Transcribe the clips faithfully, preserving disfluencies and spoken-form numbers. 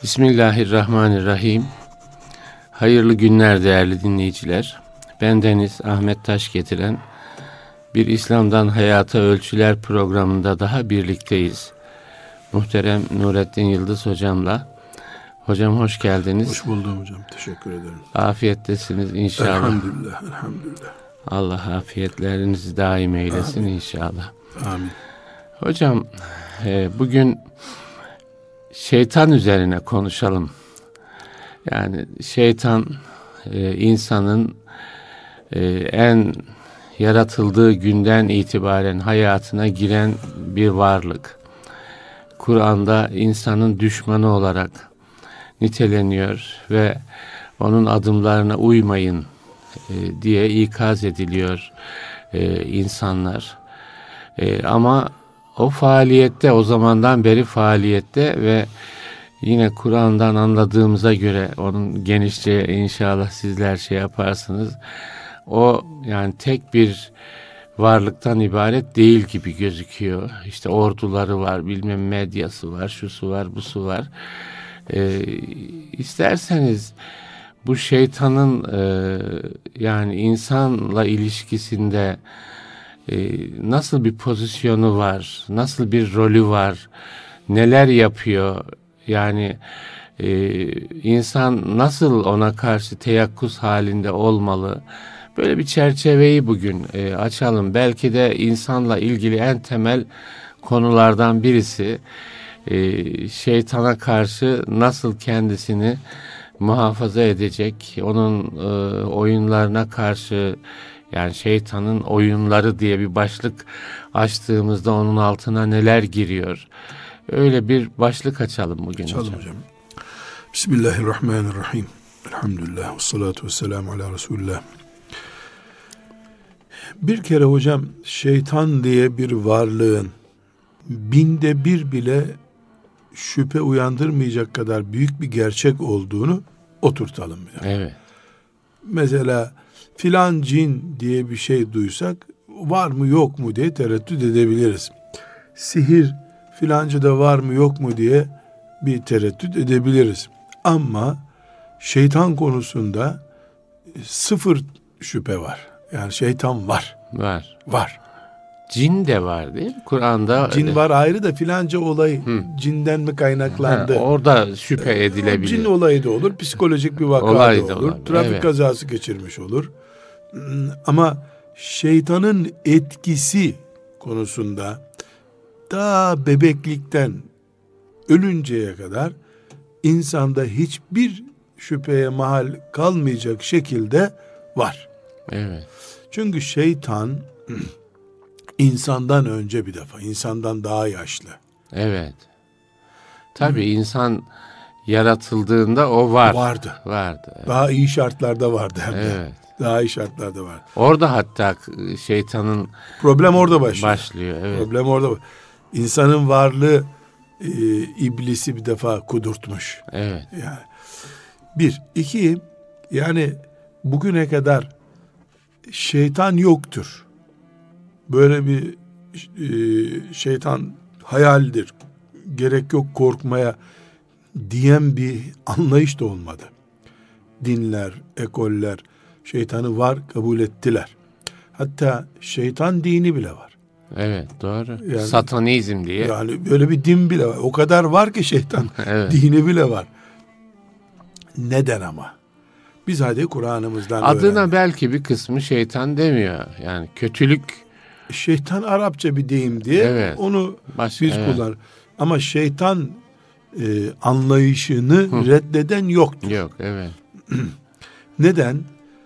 Bismillahirrahmanirrahim. Hayırlı günler değerli dinleyiciler. Bendeniz Ahmet Taş getiren bir İslam'dan Hayata Ölçüler programında daha birlikteyiz. Muhterem Nurettin Yıldız hocamla. Hocam hoş geldiniz. Hoş buldum hocam. Teşekkür ederim. Afiyettesiniz inşallah. Elhamdülillah. Elhamdülillah. Allah afiyetlerinizi daim eylesin. Amin. İnşallah. Amin. Hocam e, bugün şeytan üzerine konuşalım. Yani şeytan e, insanın e, en yaratıldığı günden itibaren hayatına giren bir varlık. Kur'an'da insanın düşmanı olarak niteleniyor ve onun adımlarına uymayın e, diye ikaz ediliyor e, insanlar. E, ama o faaliyette, o zamandan beri faaliyette ve yine Kur'an'dan anladığımıza göre onun genişçe inşallah sizler şey yaparsınız. O yani tek bir varlıktan ibaret değil gibi gözüküyor. İşte orduları var, bilmem medyası var, şusu var, busu var. Ee, isterseniz bu şeytanın e, yani insanla ilişkisinde e, nasıl bir pozisyonu var, nasıl bir rolü var, neler yapıyor, yani e, insan nasıl ona karşı teyakkuz halinde olmalı? Böyle bir çerçeveyi bugün e, açalım. Belki de insanla ilgili en temel konulardan birisi e, şeytana karşı nasıl kendisini muhafaza edecek, onun e, oyunlarına karşı, yani şeytanın oyunları diye bir başlık açtığımızda onun altına neler giriyor? Öyle bir başlık açalım bugün. Açalım hocam. hocam. Bismillahirrahmanirrahim. Elhamdülillah. Ve salatu ve selamu ala Resulullah. Bir kere hocam şeytan diye bir varlığın binde bir bile şüphe uyandırmayacak kadar büyük bir gerçek olduğunu oturtalım. Yani. Evet. Mesela filan cin diye bir şey duysak var mı yok mu diye tereddüt edebiliriz. Sihir filancada var mı yok mu diye bir tereddüt edebiliriz. Ama şeytan konusunda sıfır şüphe var. Yani şeytan var. Var. Var. Cin de var değil mi? Kur'an'da. Cin var ayrı da filanca olay Hı. cinden mi kaynaklandı? Ha, orada şüphe edilebilir. Cin olayı da olur, psikolojik bir vaka olay da da olur, olabilir. trafik Evet. kazası geçirmiş olur. Ama şeytanın etkisi konusunda daha bebeklikten ölünceye kadar insanda hiçbir şüpheye mahal kalmayacak şekilde var. Evet. Çünkü şeytan insandan önce bir defa, insandan daha yaşlı. Evet. Tabii Hı. insan yaratıldığında o var. Vardı. Vardı. Evet. Daha iyi şartlarda vardı hem de. Evet. Daha iyi şartlarda vardı. Orada hatta şeytanın problem orada başlıyor. Başlıyor. Evet. Problem orada. İnsanın varlığı e, iblisi bir defa kudurtmuş. Evet. Yani bir, iki, yani bugüne kadar şeytan yoktur. Böyle bir e, şeytan hayaldir. Gerek yok korkmaya diyen bir anlayış da olmadı. Dinler, ekoller şeytanı var kabul ettiler. Hatta şeytan dini bile var. Evet, doğru. Yani, Satanizm diye. Yani böyle bir din bile var. O kadar var ki şeytan evet. dini bile var. Neden ama? Biz hadi Kur'an'ımızdan adına öğrendik. Belki bir kısmı şeytan demiyor. Yani kötülük. Şeytan Arapça bir deyim diye evet. onu Baş, biz evet. kullanırız. Ama şeytan e, anlayışını Hı. reddeden yoktur. Yok, evet. Neden?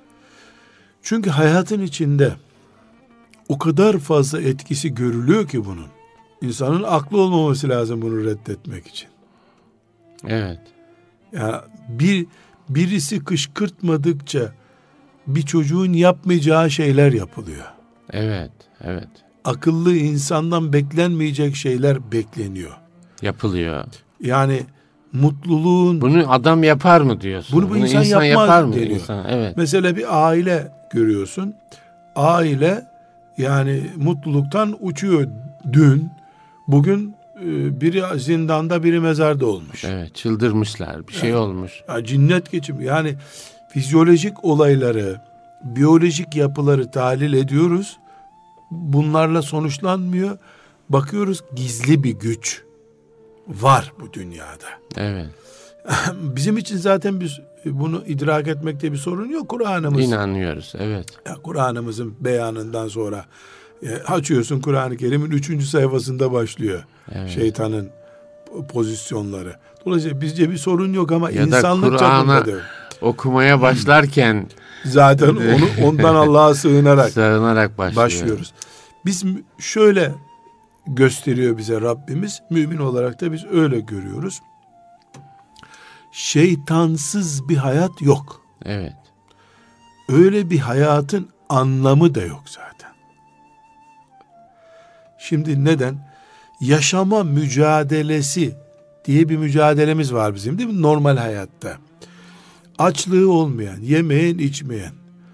Çünkü hayatın içinde o kadar fazla etkisi görülüyor ki bunun. İnsanın aklı olmaması lazım bunu reddetmek için. Evet. Ya bir birisi kışkırtmadıkça bir çocuğun yapmayacağı şeyler yapılıyor. Evet, evet. Akıllı insandan beklenmeyecek şeyler bekleniyor. Yapılıyor. Yani mutluluğun... Bunu adam yapar mı diyorsun? Bunu, bunu insan, insan yapar mı deniyor. İnsan, evet. Mesela bir aile görüyorsun. Aile yani mutluluktan uçuyor dün. Bugün e, biri zindanda biri mezarda olmuş. Evet, çıldırmışlar, bir şey yani, olmuş. Ya cinnet geçimi, yani fizyolojik olayları, biyolojik yapıları tahlil ediyoruz. Bunlarla sonuçlanmıyor. Bakıyoruz gizli bir güç var bu dünyada. Evet. Bizim için zaten biz bunu idrak etmekte bir sorun yok. Kur'an'ımız. İnanıyoruz, evet. Ya Kur'an'ımızın beyanından sonra e, açıyorsun, Kur'an-ı Kerim'in üçüncü sayfasında başlıyor. Evet. Şeytanın pozisyonları. Dolayısıyla bizce bir sorun yok ama ya insanlık çapında da okumaya başlarken zaten onu ondan Allah'a sığınarak sığınarak başlıyoruz. Biz şöyle gösteriyor bize Rabbimiz, mümin olarak da biz öyle görüyoruz. Şeytansız bir hayat yok. Evet. Öyle bir hayatın anlamı da yok zaten. Şimdi neden? Yaşama mücadelesi diye bir mücadelemiz var bizim, değil mi? Normal hayatta. Açlığı olmayan, yemeyen, içmeyen,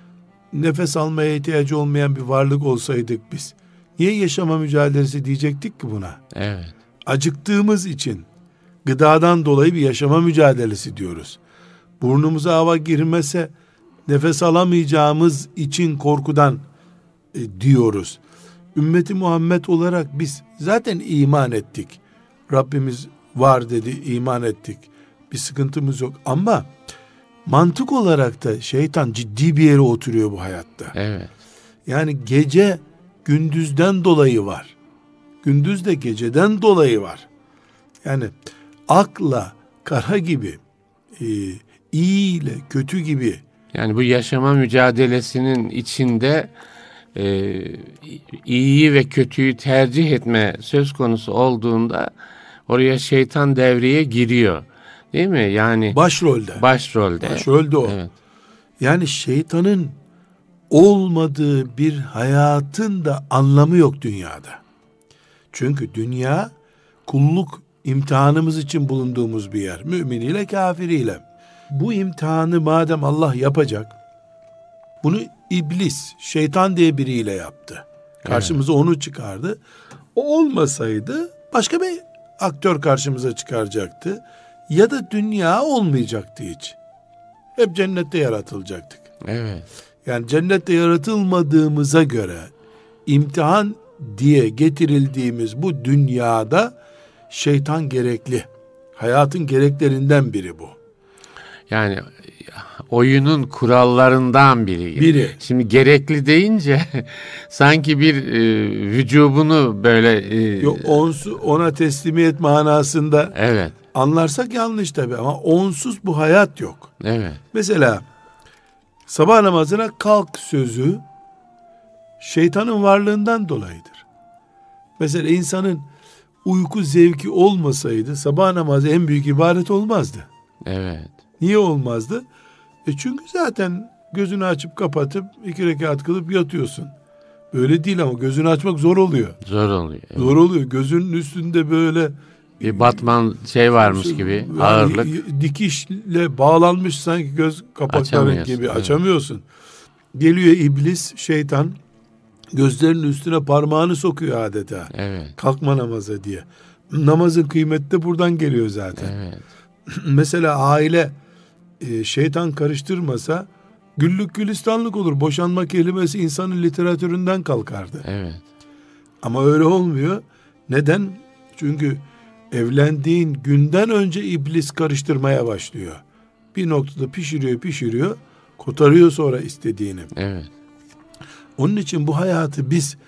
nefes almaya ihtiyacı olmayan bir varlık olsaydık biz, niye yaşama mücadelesi diyecektik ki buna? Evet. Acıktığımız için, gıdadan dolayı bir yaşama mücadelesi diyoruz. Burnumuza hava girmese, nefes alamayacağımız için korkudan e, diyoruz. Ümmeti Muhammed olarak biz zaten iman ettik. Rabbimiz var dedi, iman ettik. Bir sıkıntımız yok ama mantık olarak da şeytan ciddi bir yere oturuyor bu hayatta. Evet. Yani gece gündüzden dolayı var. Gündüz de geceden dolayı var. Yani akla kara gibi, e, iyi ile kötü gibi. Yani bu yaşama mücadelesinin içinde e, iyiyi ve kötüyü tercih etme söz konusu olduğunda oraya şeytan devreye giriyor. Değil mi? Yani başrolde. Başrolde. Başrolde o. Evet. Yani şeytanın olmadığı bir hayatın da anlamı yok dünyada. Çünkü dünya kulluk imtihanımız için bulunduğumuz bir yer. Müminiyle kafiriyle. Bu imtihanı madem Allah yapacak, bunu iblis, şeytan diye biriyle yaptı. Karşımıza evet. onu çıkardı. O olmasaydı başka bir aktör karşımıza çıkaracaktı. Ya da dünya olmayacaktı hiç. Hep cennette yaratılacaktık. Evet. Yani cennette yaratılmadığımıza göre imtihan diye getirildiğimiz bu dünyada şeytan gerekli. Hayatın gereklerinden biri bu. Yani oyunun kurallarından biri. Biri. Şimdi gerekli deyince sanki bir e, vücubunu böyle e, Yok, onsu, ona teslimiyet manasında evet. anlarsak yanlış tabii ama onsuz bu hayat yok. Evet. Mesela sabah namazına kalk sözü şeytanın varlığından dolayıdır. Mesela insanın uyku zevki olmasaydı sabah namazı en büyük ibadet olmazdı. Evet. Niye olmazdı? E çünkü zaten gözünü açıp kapatıp iki rekat kılıp yatıyorsun. Böyle değil ama gözünü açmak zor oluyor. Zor oluyor. Evet. Zor oluyor. Gözünün üstünde böyle bir batman şey varmış gibi yani ağırlık. Dikişle bağlanmış sanki göz kapakları gibi evet. açamıyorsun. Geliyor iblis, şeytan gözlerinin üstüne parmağını sokuyor adeta. Evet. Kalkma namaza diye. Namazın kıymeti de buradan geliyor zaten. Evet. Mesela aile e, şeytan karıştırmasa güllük gülistanlık olur. Boşanma kelimesi insanın literatüründen kalkardı. Evet. Ama öyle olmuyor. Neden? Çünkü evlendiğin günden önce iblis karıştırmaya başlıyor. Bir noktada pişiriyor pişiriyor, kotarıyor sonra istediğini. Evet. Onun için bu hayatı biz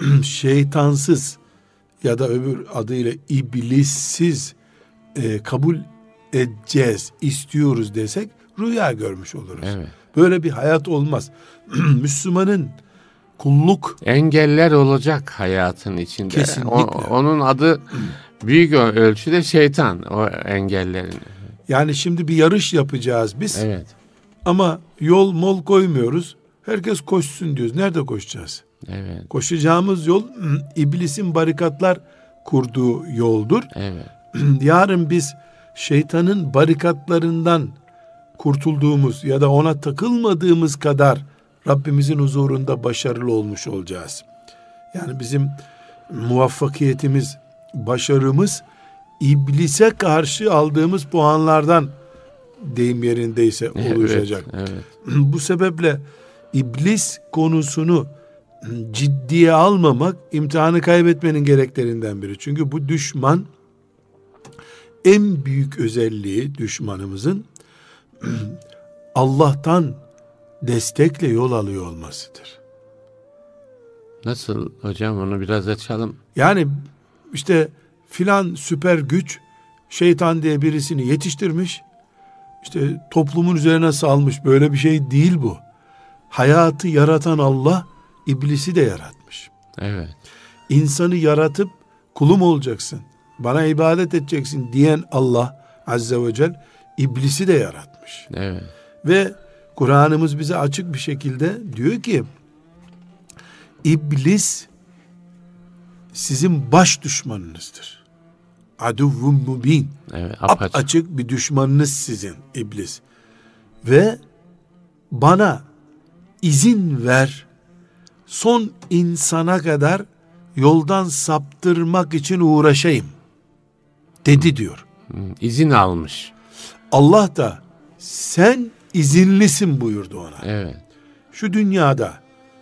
şeytansız ya da öbür adıyla iblissiz e, kabul edeceğiz, istiyoruz desek rüya görmüş oluruz. Evet. Böyle bir hayat olmaz. Müslümanın kulluk engeller olacak hayatın içinde. Kesinlikle. O, onun adı büyük ölçüde şeytan, o engellerin. Yani şimdi bir yarış yapacağız biz. Evet. Ama yol mol koymuyoruz. Herkes koşsun diyoruz. Nerede koşacağız? Evet. Koşacağımız yol iblisin barikatlar kurduğu yoldur. Evet. Yarın biz şeytanın barikatlarından kurtulduğumuz ya da ona takılmadığımız kadar Rabbimizin huzurunda başarılı olmuş olacağız. Yani bizim muvaffakiyetimiz başarımız iblise karşı aldığımız puanlardan, deyim yerindeyse, oluşacak. Evet, evet. Bu sebeple iblis konusunu ciddiye almamak imtihanı kaybetmenin gereklerinden biri. Çünkü bu düşman, en büyük özelliği düşmanımızın Allah'tan destekle yol alıyor olmasıdır. Nasıl hocam, onu biraz açalım. Yani işte filan süper güç şeytan diye birisini yetiştirmiş, işte toplumun üzerine salmış. Böyle bir şey değil bu. Hayatı yaratan Allah iblisi de yaratmış. Evet. İnsanı yaratıp kulum olacaksın, bana ibadet edeceksin diyen Allah Azze ve Celle iblisi de yaratmış. Evet. Ve Kur'an'ımız bize açık bir şekilde diyor ki İblis sizin baş düşmanınızdır. Aduvvun mubin. Evet, apaçık. Açık bir düşmanınız sizin iblis. Ve bana izin ver, son insana kadar yoldan saptırmak için uğraşayım dedi diyor. İzin almış. Allah da sen izinlisin buyurdu ona. Evet. Şu dünyada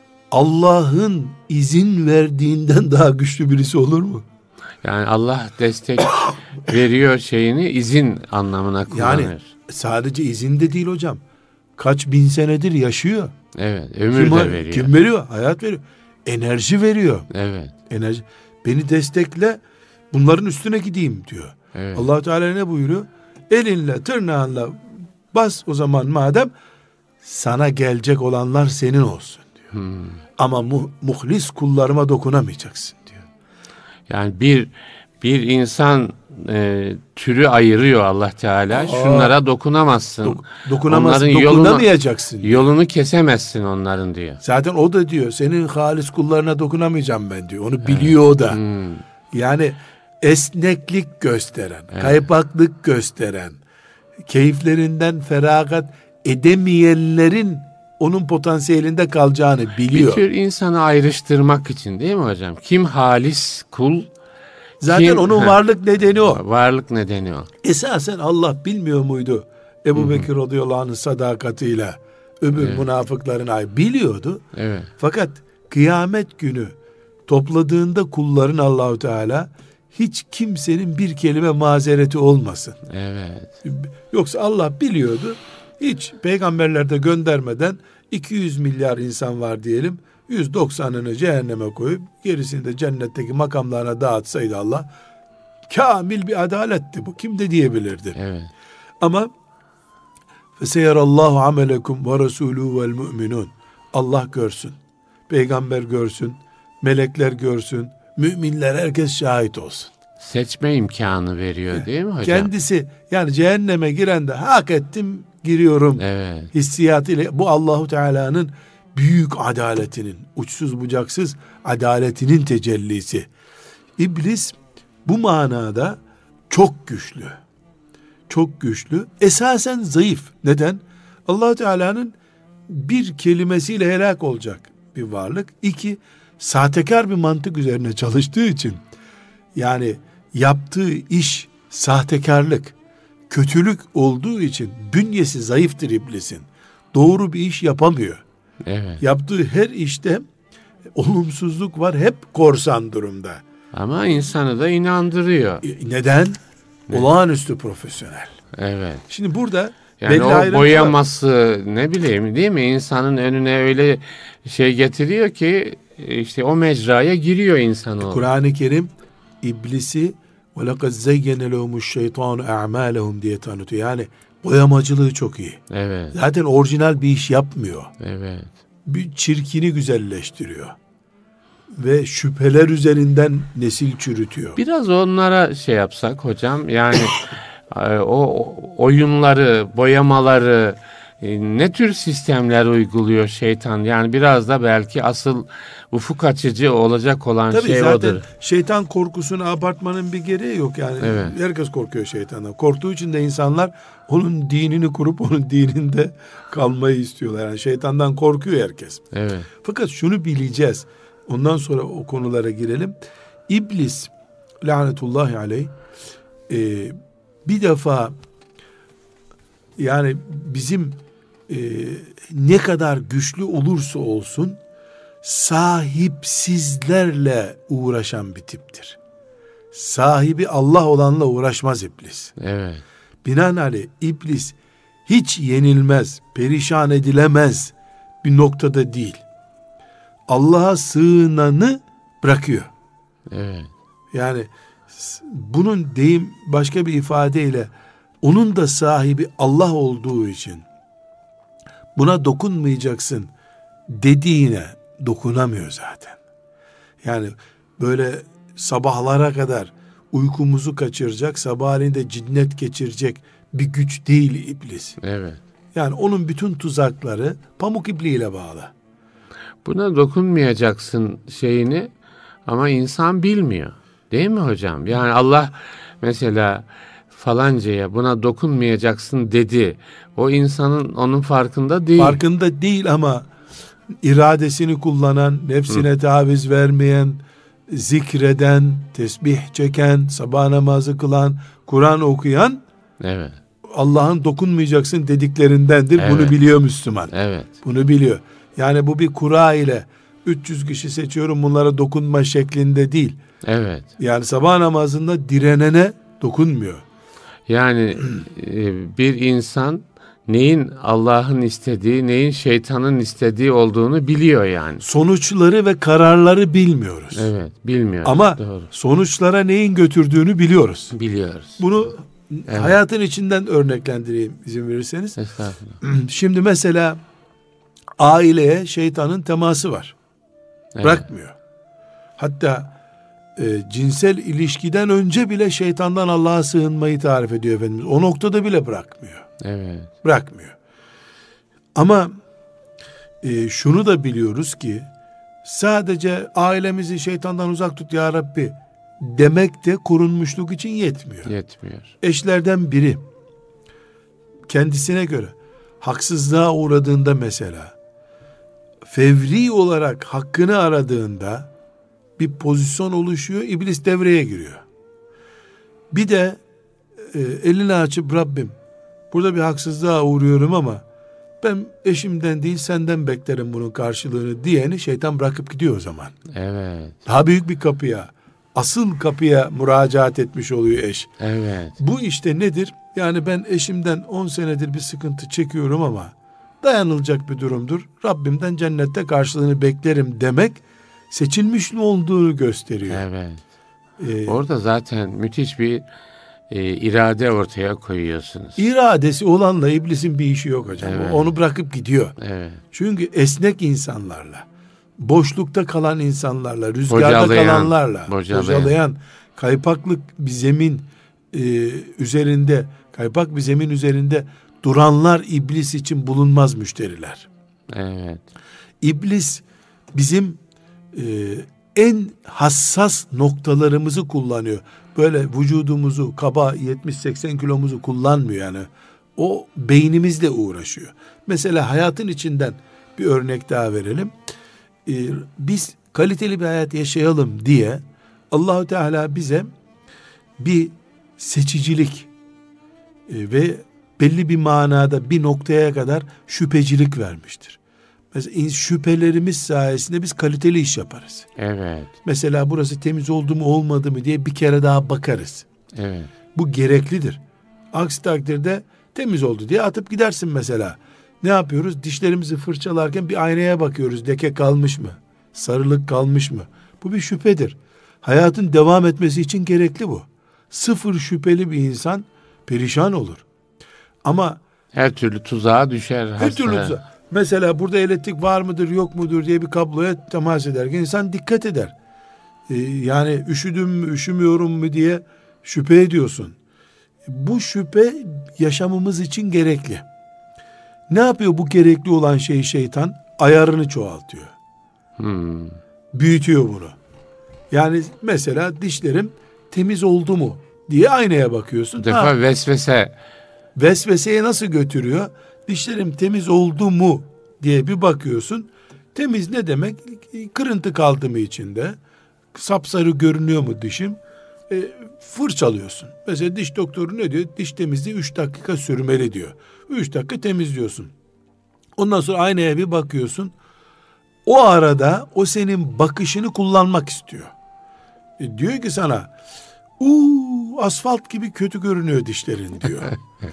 Allah'ın izin verdiğinden daha güçlü birisi olur mu? Yani Allah destek veriyor şeyini, izin anlamına kullanır. Yani sadece izin de değil hocam. Kaç bin senedir yaşıyor. Evet, ömür kim, de veriyor. Kim veriyor? Hayat veriyor. Enerji veriyor. Evet. Enerji. Beni destekle, bunların üstüne gideyim diyor. Evet. Allah Teala ne buyuruyor? Elinle, tırnağınla bas o zaman madem, sana gelecek olanlar senin olsun diyor. Hmm. Ama mu, muhlis kullarıma dokunamayacaksın diyor. Yani bir bir insan e, türü ayırıyor Allah Teala. Aa, şunlara dokunamazsın. Dok, dokunamazsın, onların dokunamayacaksın. Yolunu, yolunu kesemezsin onların diyor. Zaten o da diyor, senin halis kullarına dokunamayacağım ben diyor. Onu biliyor o da. Hmm. Yani esneklik gösteren, Evet. kaypaklık gösteren, keyiflerinden feragat edemeyenlerin onun potansiyelinde kalacağını biliyor. Bir tür insanı ayrıştırmak için değil mi hocam? Kim halis kul? Zaten kim, onun he, varlık nedeni o. Varlık nedeni o. Esasen Allah bilmiyor muydu Ebu Bekir radıyallahu anh'ın sadakatiyle öbür Evet. münafıkların ay biliyordu. Evet. Fakat kıyamet günü topladığında kulların Allahu Teala hiç kimsenin bir kelime mazereti olmasın. Evet. Yoksa Allah biliyordu. Hiç peygamberler de göndermeden iki yüz milyar insan var diyelim. yüz doksanını cehenneme koyup gerisini de cennetteki makamlarına dağıtsaydı Allah, kamil bir adaletti bu. Kim de diyebilirdi. Evet. Ama feseyerallahu amelekum ve resulü vel müminun. Allah görsün. Peygamber görsün. Melekler görsün. Müminler, herkes şahit olsun. Seçme imkanı veriyor değil mi hocam? Kendisi yani cehenneme giren de hak ettim giriyorum. Evet. Hissiyatıyla, bu Allahu Teala'nın büyük adaletinin, uçsuz bucaksız adaletinin tecellisi. İblis bu manada çok güçlü. Çok güçlü. Esasen zayıf. Neden? Allah Teala'nın bir kelimesiyle helak olacak bir varlık. İki, sahtekar bir mantık üzerine çalıştığı için, yani yaptığı iş sahtekarlık, kötülük olduğu için bünyesi zayıftır iblisin. Doğru bir iş yapamıyor. Evet. Yaptığı her işte olumsuzluk var, hep korsan durumda. Ama insanı da inandırıyor. E, Neden? Ne? Olağanüstü profesyonel. Evet. Şimdi burada Yani belli o ayrıntılar- boyaması, ne bileyim değil mi? İnsanın önüne öyle şey getiriyor ki işte o mecraya giriyor insanoğlu. Kur'an-ı Kerim iblisi وَلَقَدْ زَيَّنَ لَهُمُ الشَّيْطَانُ اَعْمَالَهُم diye tanıtıyor. Yani boyamacılığı çok iyi. Evet. Zaten orijinal bir iş yapmıyor. Evet. Bir Çirkini güzelleştiriyor. Ve şüpheler üzerinden nesil çürütüyor. Biraz onlara şey yapsak hocam, yani o oyunları, boyamaları, ne tür sistemler uyguluyor şeytan? Yani biraz da belki asıl ufuk açıcı olacak olan Tabii şey zaten odur. şeytan korkusunu abartmanın bir gereği yok yani. Evet. Herkes korkuyor şeytandan. Korktuğu için de insanlar onun dinini kurup onun dininde kalmayı istiyorlar. Yani şeytandan korkuyor herkes. Evet. Fakat şunu bileceğiz. Ondan sonra o konulara girelim. İblis lanetullahi aleyh e, bir defa yani bizim e, ne kadar güçlü olursa olsun sahipsizlerle uğraşan bir tiptir. Sahibi Allah olanla uğraşmaz iblis. Evet. Binaenaleyh iblis hiç yenilmez, perişan edilemez bir noktada değil. Allah'a sığınanı bırakıyor. Evet. Yani bunun deyim başka bir ifadeyle onun da sahibi Allah olduğu için buna dokunmayacaksın dediğine dokunamıyor zaten. Yani böyle sabahlara kadar uykumuzu kaçıracak, sabahleyin de cinnet geçirecek bir güç değil iblis. Evet. Yani onun bütün tuzakları pamuk ipliğiyle bağlı. Buna dokunmayacaksın şeyini ama insan bilmiyor. Değil mi hocam? Yani Allah mesela falancaya buna dokunmayacaksın dedi. O insanın onun farkında değil. Farkında değil ama iradesini kullanan, nefsine Hı. taviz vermeyen, zikreden, tesbih çeken, sabah namazı kılan, Kur'an okuyan, evet, Allah'ın dokunmayacaksın dediklerindendir. Evet. Bunu biliyor Müslüman. Evet. Bunu biliyor. Yani bu bir kura ile üç yüz kişi seçiyorum bunlara dokunma şeklinde değil. Evet. Yani sabah namazında direnene dokunmuyor. Yani bir insan neyin Allah'ın istediği, neyin şeytanın istediği olduğunu biliyor yani. Sonuçları ve kararları bilmiyoruz. Evet, bilmiyoruz. Ama doğru, sonuçlara neyin götürdüğünü biliyoruz. biliyoruz. Bunu Evet. hayatın içinden örneklendireyim izin verirseniz. Estağfurullah. Şimdi mesela aileye şeytanın teması var. Evet. Bırakmıyor. Hatta e, cinsel ilişkiden önce bile şeytandan Allah'a sığınmayı tarif ediyor Efendimiz. O noktada bile bırakmıyor. Evet. Bırakmıyor. Ama e, şunu da biliyoruz ki sadece ailemizi şeytandan uzak tut ya Rabbi demek de korunmuşluk için yetmiyor. Yetmiyor. Eşlerden biri kendisine göre haksızlığa uğradığında mesela fevri olarak hakkını aradığında bir pozisyon oluşuyor, iblis devreye giriyor. Bir de e, elini açıp Rabbim burada bir haksızlığa uğruyorum ama ben eşimden değil senden beklerim bunun karşılığını diyeni şeytan bırakıp gidiyor o zaman. Evet. Daha büyük bir kapıya, asıl kapıya müracaat etmiş oluyor eş. Evet. Bu işte nedir? Yani ben eşimden on senedir bir sıkıntı çekiyorum ama dayanılacak bir durumdur. Rabbimden cennette karşılığını beklerim demek seçilmiş mi olduğunu gösteriyor. Evet. Ee, Orada zaten müthiş bir e, irade ortaya koyuyorsunuz. İradesi olanla iblisin bir işi yok hocam. Evet. Onu bırakıp gidiyor. Evet. Çünkü esnek insanlarla, boşlukta kalan insanlarla, rüzgarda Bocalayan, kalanlarla, bocalayan. bocalayan, kaypaklık bir zemin e, üzerinde, kaypak bir zemin üzerinde duranlar iblis için bulunmaz müşteriler. Evet. İblis bizim e, en hassas noktalarımızı kullanıyor. Böyle vücudumuzu, kaba yetmiş seksen kilomuzu kullanmıyor yani. O beynimizle uğraşıyor. Mesela hayatın içinden bir örnek daha verelim. Ee, biz kaliteli bir hayat yaşayalım diye Allahu Teala bize bir seçicilik e, ve belli bir manada bir noktaya kadar şüphecilik vermiştir. Mesela şüphelerimiz sayesinde biz kaliteli iş yaparız. Evet. Mesela burası temiz oldu mu olmadı mı diye bir kere daha bakarız. Evet. Bu gereklidir. Aksi takdirde temiz oldu diye atıp gidersin mesela. Ne yapıyoruz? Dişlerimizi fırçalarken bir aynaya bakıyoruz. Leke kalmış mı? Sarılık kalmış mı? Bu bir şüphedir. Hayatın devam etmesi için gerekli bu. Sıfır şüpheli bir insan perişan olur. Ama her türlü tuzağa düşer. her hasta. türlü tuzağa. Mesela burada elektrik var mıdır yok mudur diye bir kabloya temas ederken insan dikkat eder. Ee, yani üşüdüm mü üşümüyorum mu diye şüphe ediyorsun. Bu şüphe yaşamımız için gerekli. Ne yapıyor bu gerekli olan şey şeytan? Ayarını çoğaltıyor. Hmm. Büyütüyor bunu. Yani mesela dişlerim temiz oldu mu diye aynaya bakıyorsun. Bu defa Ha, vesvese. vesveseye nasıl götürüyor? Dişlerim temiz oldu mu diye bir bakıyorsun. Temiz ne demek? Kırıntı kaldı mı içinde? Sapsarı görünüyor mu dişim? e, fırçalıyorsun. Mesela diş doktoru ne diyor? Diş temizliği üç dakika sürmeli diyor. üç dakika temizliyorsun. Ondan sonra aynaya bir bakıyorsun. O arada o senin bakışını kullanmak istiyor. E, diyor ki sana, uuu asfalt gibi kötü görünüyor dişlerin diyor.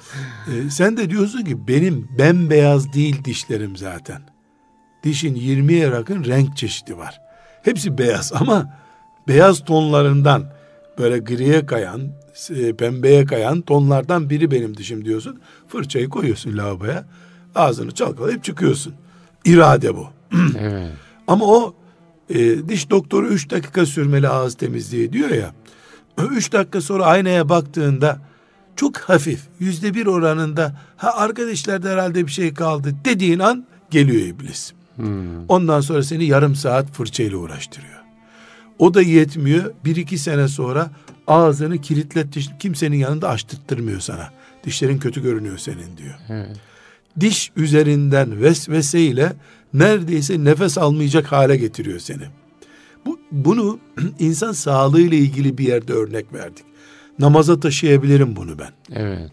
e, sen de diyorsun ki benim bembeyaz değil dişlerim zaten. Dişin yirmiye yakın renk çeşidi var. Hepsi beyaz ama beyaz tonlarından böyle griye kayan, e, pembeye kayan tonlardan biri benim dişim diyorsun. Fırçayı koyuyorsun lavaboya. Ağzını çalkalayıp çıkıyorsun. İrade bu. Evet. Ama o e, diş doktoru üç dakika sürmeli ağız temizliği diyor ya. Üç dakika sonra aynaya baktığında çok hafif, yüzde bir oranında ha arkadaşlarda herhalde bir şey kaldı dediğin an geliyor iblis. Hmm. Ondan sonra seni yarım saat fırçayla uğraştırıyor. O da yetmiyor. Bir iki sene sonra ağzını kilitlet, diş, kimsenin yanında açtırtmıyor sana. Dişlerin kötü görünüyor senin diyor. Evet. Diş üzerinden vesveseyle neredeyse nefes almayacak hale getiriyor seni. Bu, bunu insan sağlığıyla ilgili bir yerde örnek verdik. Namaza taşıyabilirim bunu ben. Evet.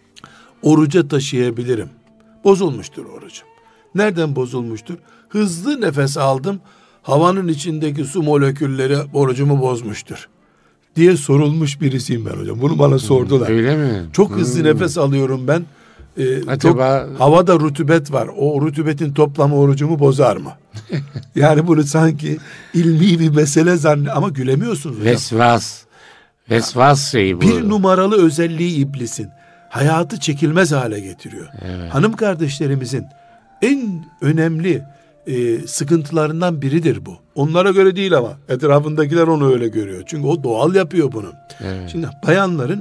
Oruca taşıyabilirim. Bozulmuştur orucum. Nereden bozulmuştur? Hızlı nefes aldım. Havanın içindeki su molekülleri orucumu bozmuştur diye sorulmuş birisiyim ben hocam. Bunu bana sordular. Öyle mi? Çok hızlı hmm. nefes alıyorum ben. Ee, Acaba çok, havada rutubet var. O rutubetin toplamı orucumu bozar mı? Yani bunu sanki ilmi bir mesele zannet ama gülemiyorsunuz hocam. Vesvas. Vesvas şeyi bu. Bir numaralı özelliği iblisin. Hayatı çekilmez hale getiriyor. Evet. Hanım kardeşlerimizin en önemli e, sıkıntılarından biridir bu. Onlara göre değil ama etrafındakiler onu öyle görüyor. Çünkü o doğal yapıyor bunu. Evet. Şimdi bayanların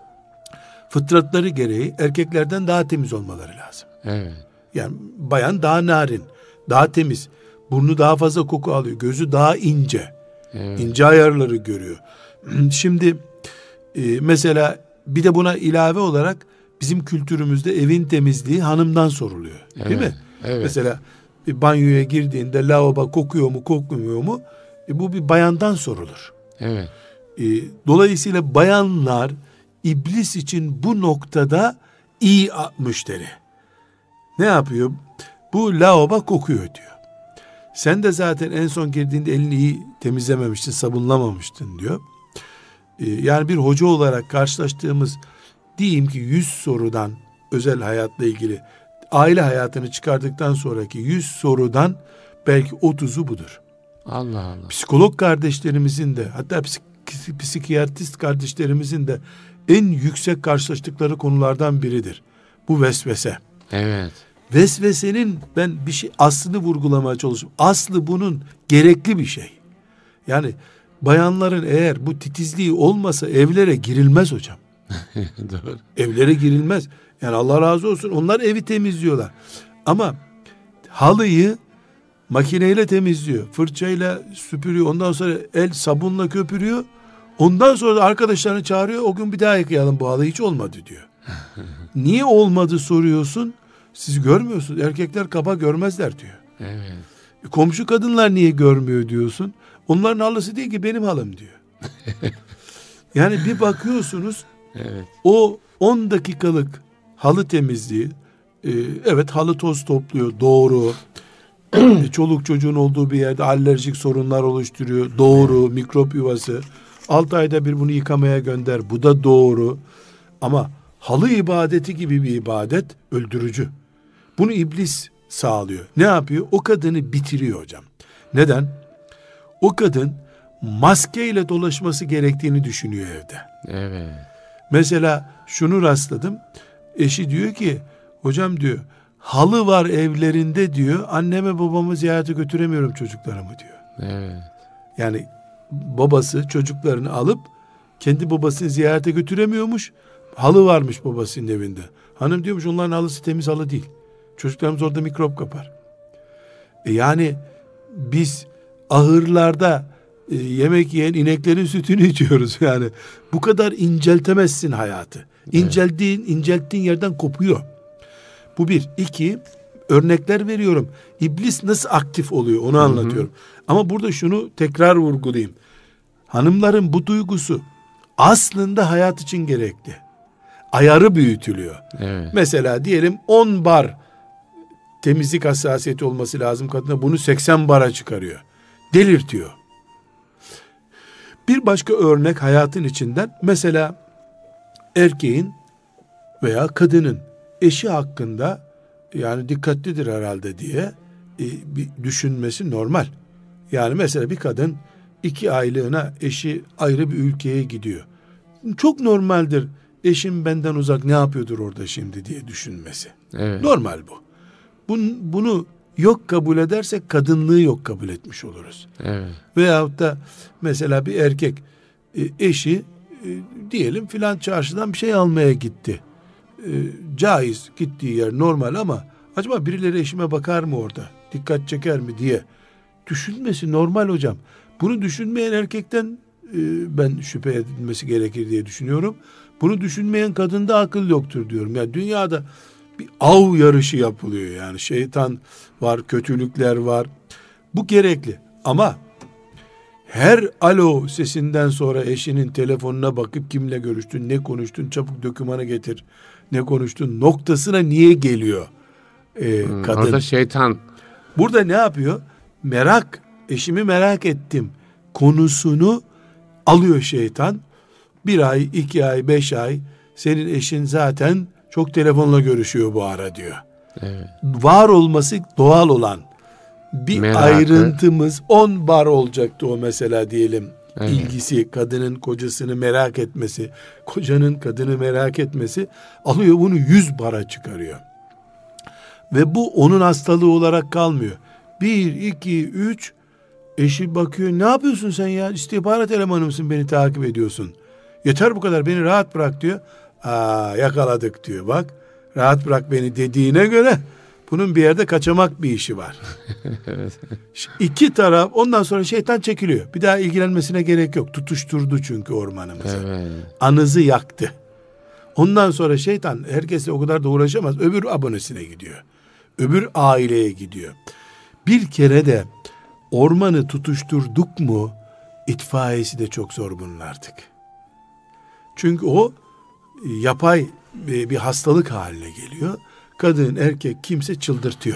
fıtratları gereği erkeklerden daha temiz olmaları lazım. Evet. Yani bayan daha narin, daha temiz, burnu daha fazla koku alıyor, gözü daha ince, evet. ince ayarları görüyor. Şimdi e, mesela bir de buna ilave olarak bizim kültürümüzde evin temizliği hanımdan soruluyor, evet. değil mi? Evet. Mesela bir banyoya girdiğinde lavabo kokuyor mu, kokmuyor mu? E, bu bir bayandan sorulur. Evet. E, dolayısıyla bayanlar İblis için bu noktada iyi müşteri. Ne yapıyor? Bu lavabo kokuyor diyor. Sen de zaten en son girdiğinde elini iyi temizlememiştin, sabunlamamıştın diyor. Ee, yani bir hoca olarak karşılaştığımız diyeyim ki yüz sorudan özel hayatla ilgili aile hayatını çıkardıktan sonraki yüz sorudan belki otuzu budur. Allah Allah. Psikolog kardeşlerimizin de hatta psik- psikiyatrist kardeşlerimizin de en yüksek karşılaştıkları konulardan biridir. Bu vesvese. Evet. Vesvesenin ben bir şey aslını vurgulamaya çalışıyorum. Aslı bunun gerekli bir şey. Yani bayanların eğer bu titizliği olmasa evlere girilmez hocam. Doğru. Evlere girilmez. Yani Allah razı olsun onlar evi temizliyorlar. Ama halıyı makineyle temizliyor. Fırçayla süpürüyor. Ondan sonra el sabunla köpürüyor. Ondan sonra da arkadaşlarını çağırıyor. O gün bir daha yıkayalım bu halı hiç olmadı diyor. Niye olmadı soruyorsun. Siz görmüyorsunuz. Erkekler kaba görmezler diyor. Evet. E, komşu kadınlar niye görmüyor diyorsun. Onların halısı değil ki benim halım diyor. Yani bir bakıyorsunuz. Evet. O on dakikalık halı temizliği. E, evet halı toz topluyor. Doğru. e, çoluk çocuğun olduğu bir yerde alerjik sorunlar oluşturuyor. Doğru. Mikrop yuvası. altı ayda bir bunu yıkamaya gönder. Bu da doğru. Ama halı ibadeti gibi bir ibadet öldürücü. Bunu iblis sağlıyor. Ne yapıyor? O kadını bitiriyor hocam. Neden? O kadın maskeyle dolaşması gerektiğini düşünüyor evde. Evet. Mesela şunu rastladım. Eşi diyor ki, hocam diyor, halı var evlerinde diyor. Anneme babamı ziyarete götüremiyorum çocuklarımı diyor. Evet. Yani babası çocuklarını alıp kendi babasını ziyarete götüremiyormuş. Halı varmış babasının evinde. Hanım diyormuş onların halısı temiz halı değil. Çocuklarımız orada mikrop kapar. E yani biz ahırlarda e, yemek yiyen ineklerin sütünü içiyoruz yani. Bu kadar inceltemezsin hayatı. İnceldiğin, incelttiğin yerden kopuyor. Bu bir. İki, örnekler veriyorum. İblis nasıl aktif oluyor onu anlatıyorum. Hı hı. Ama burada şunu tekrar vurgulayayım. Hanımların bu duygusu aslında hayat için gerekli. Ayarı büyütülüyor. Evet. Mesela diyelim on bar temizlik hassasiyeti olması lazım kadına, bunu seksen bara çıkarıyor. Delirtiyor. Bir başka örnek hayatın içinden, mesela erkeğin veya kadının eşi hakkında yani dikkatlidir herhalde diye e, bir düşünmesi normal. Yani mesela bir kadın iki aylığına eşi ayrı bir ülkeye gidiyor. Çok normaldir eşim benden uzak ne yapıyordur orada şimdi diye düşünmesi. Evet. Normal bu. Bunu, bunu yok kabul edersek kadınlığı yok kabul etmiş oluruz. Evet. Veyahut da mesela bir erkek e, eşi e, diyelim filan çarşıdan bir şey almaya gitti. E, caiz, gittiği yer normal ama acaba birileri eşime bakar mı orada? Dikkat çeker mi diye düşünmesi normal hocam. Bunu düşünmeyen erkekten e, ben şüphe edilmesi gerekir diye düşünüyorum. Bunu düşünmeyen kadında akıl yoktur diyorum. Yani dünyada bir av yarışı yapılıyor, yani şeytan var, kötülükler var. Bu gerekli ama her alo sesinden sonra eşinin telefonuna bakıp kimle görüştün, ne konuştun, çabuk dokümanı getir, ne konuştun noktasına niye geliyor ee, Hmm, kadın? Orada şeytan. Burada ne yapıyor? Merak, eşimi merak ettim konusunu alıyor şeytan. Bir ay, iki ay, beş ay senin eşin zaten çok telefonla görüşüyor bu ara diyor. Evet. Var olması doğal olan bir Merakı. ayrıntımız on bar olacaktı o mesela diyelim. Evet. İlgisi, kadının kocasını merak etmesi, kocanın kadını merak etmesi alıyor bunu yüz bara çıkarıyor. Ve bu onun hastalığı olarak kalmıyor. Bir, iki, üç eşi bakıyor, ne yapıyorsun sen ya, istihbarat elemanı mısın, beni takip ediyorsun. Yeter bu kadar, beni rahat bırak diyor. Aa, yakaladık diyor, bak rahat bırak beni dediğine göre bunun bir yerde kaçamak bir işi var. Evet. İki taraf, ondan sonra şeytan çekiliyor. Bir daha ilgilenmesine gerek yok. Tutuşturdu çünkü ormanımızı. Evet. Anızı yaktı. Ondan sonra şeytan herkesle o kadar da uğraşamaz. Öbür abonesine gidiyor. Öbür aileye gidiyor. Bir kere de ormanı tutuşturduk mu itfaiyesi de çok zor bunun artık. Çünkü o yapay bir hastalık haline geliyor. Kadın, erkek, kimse çıldırtıyor.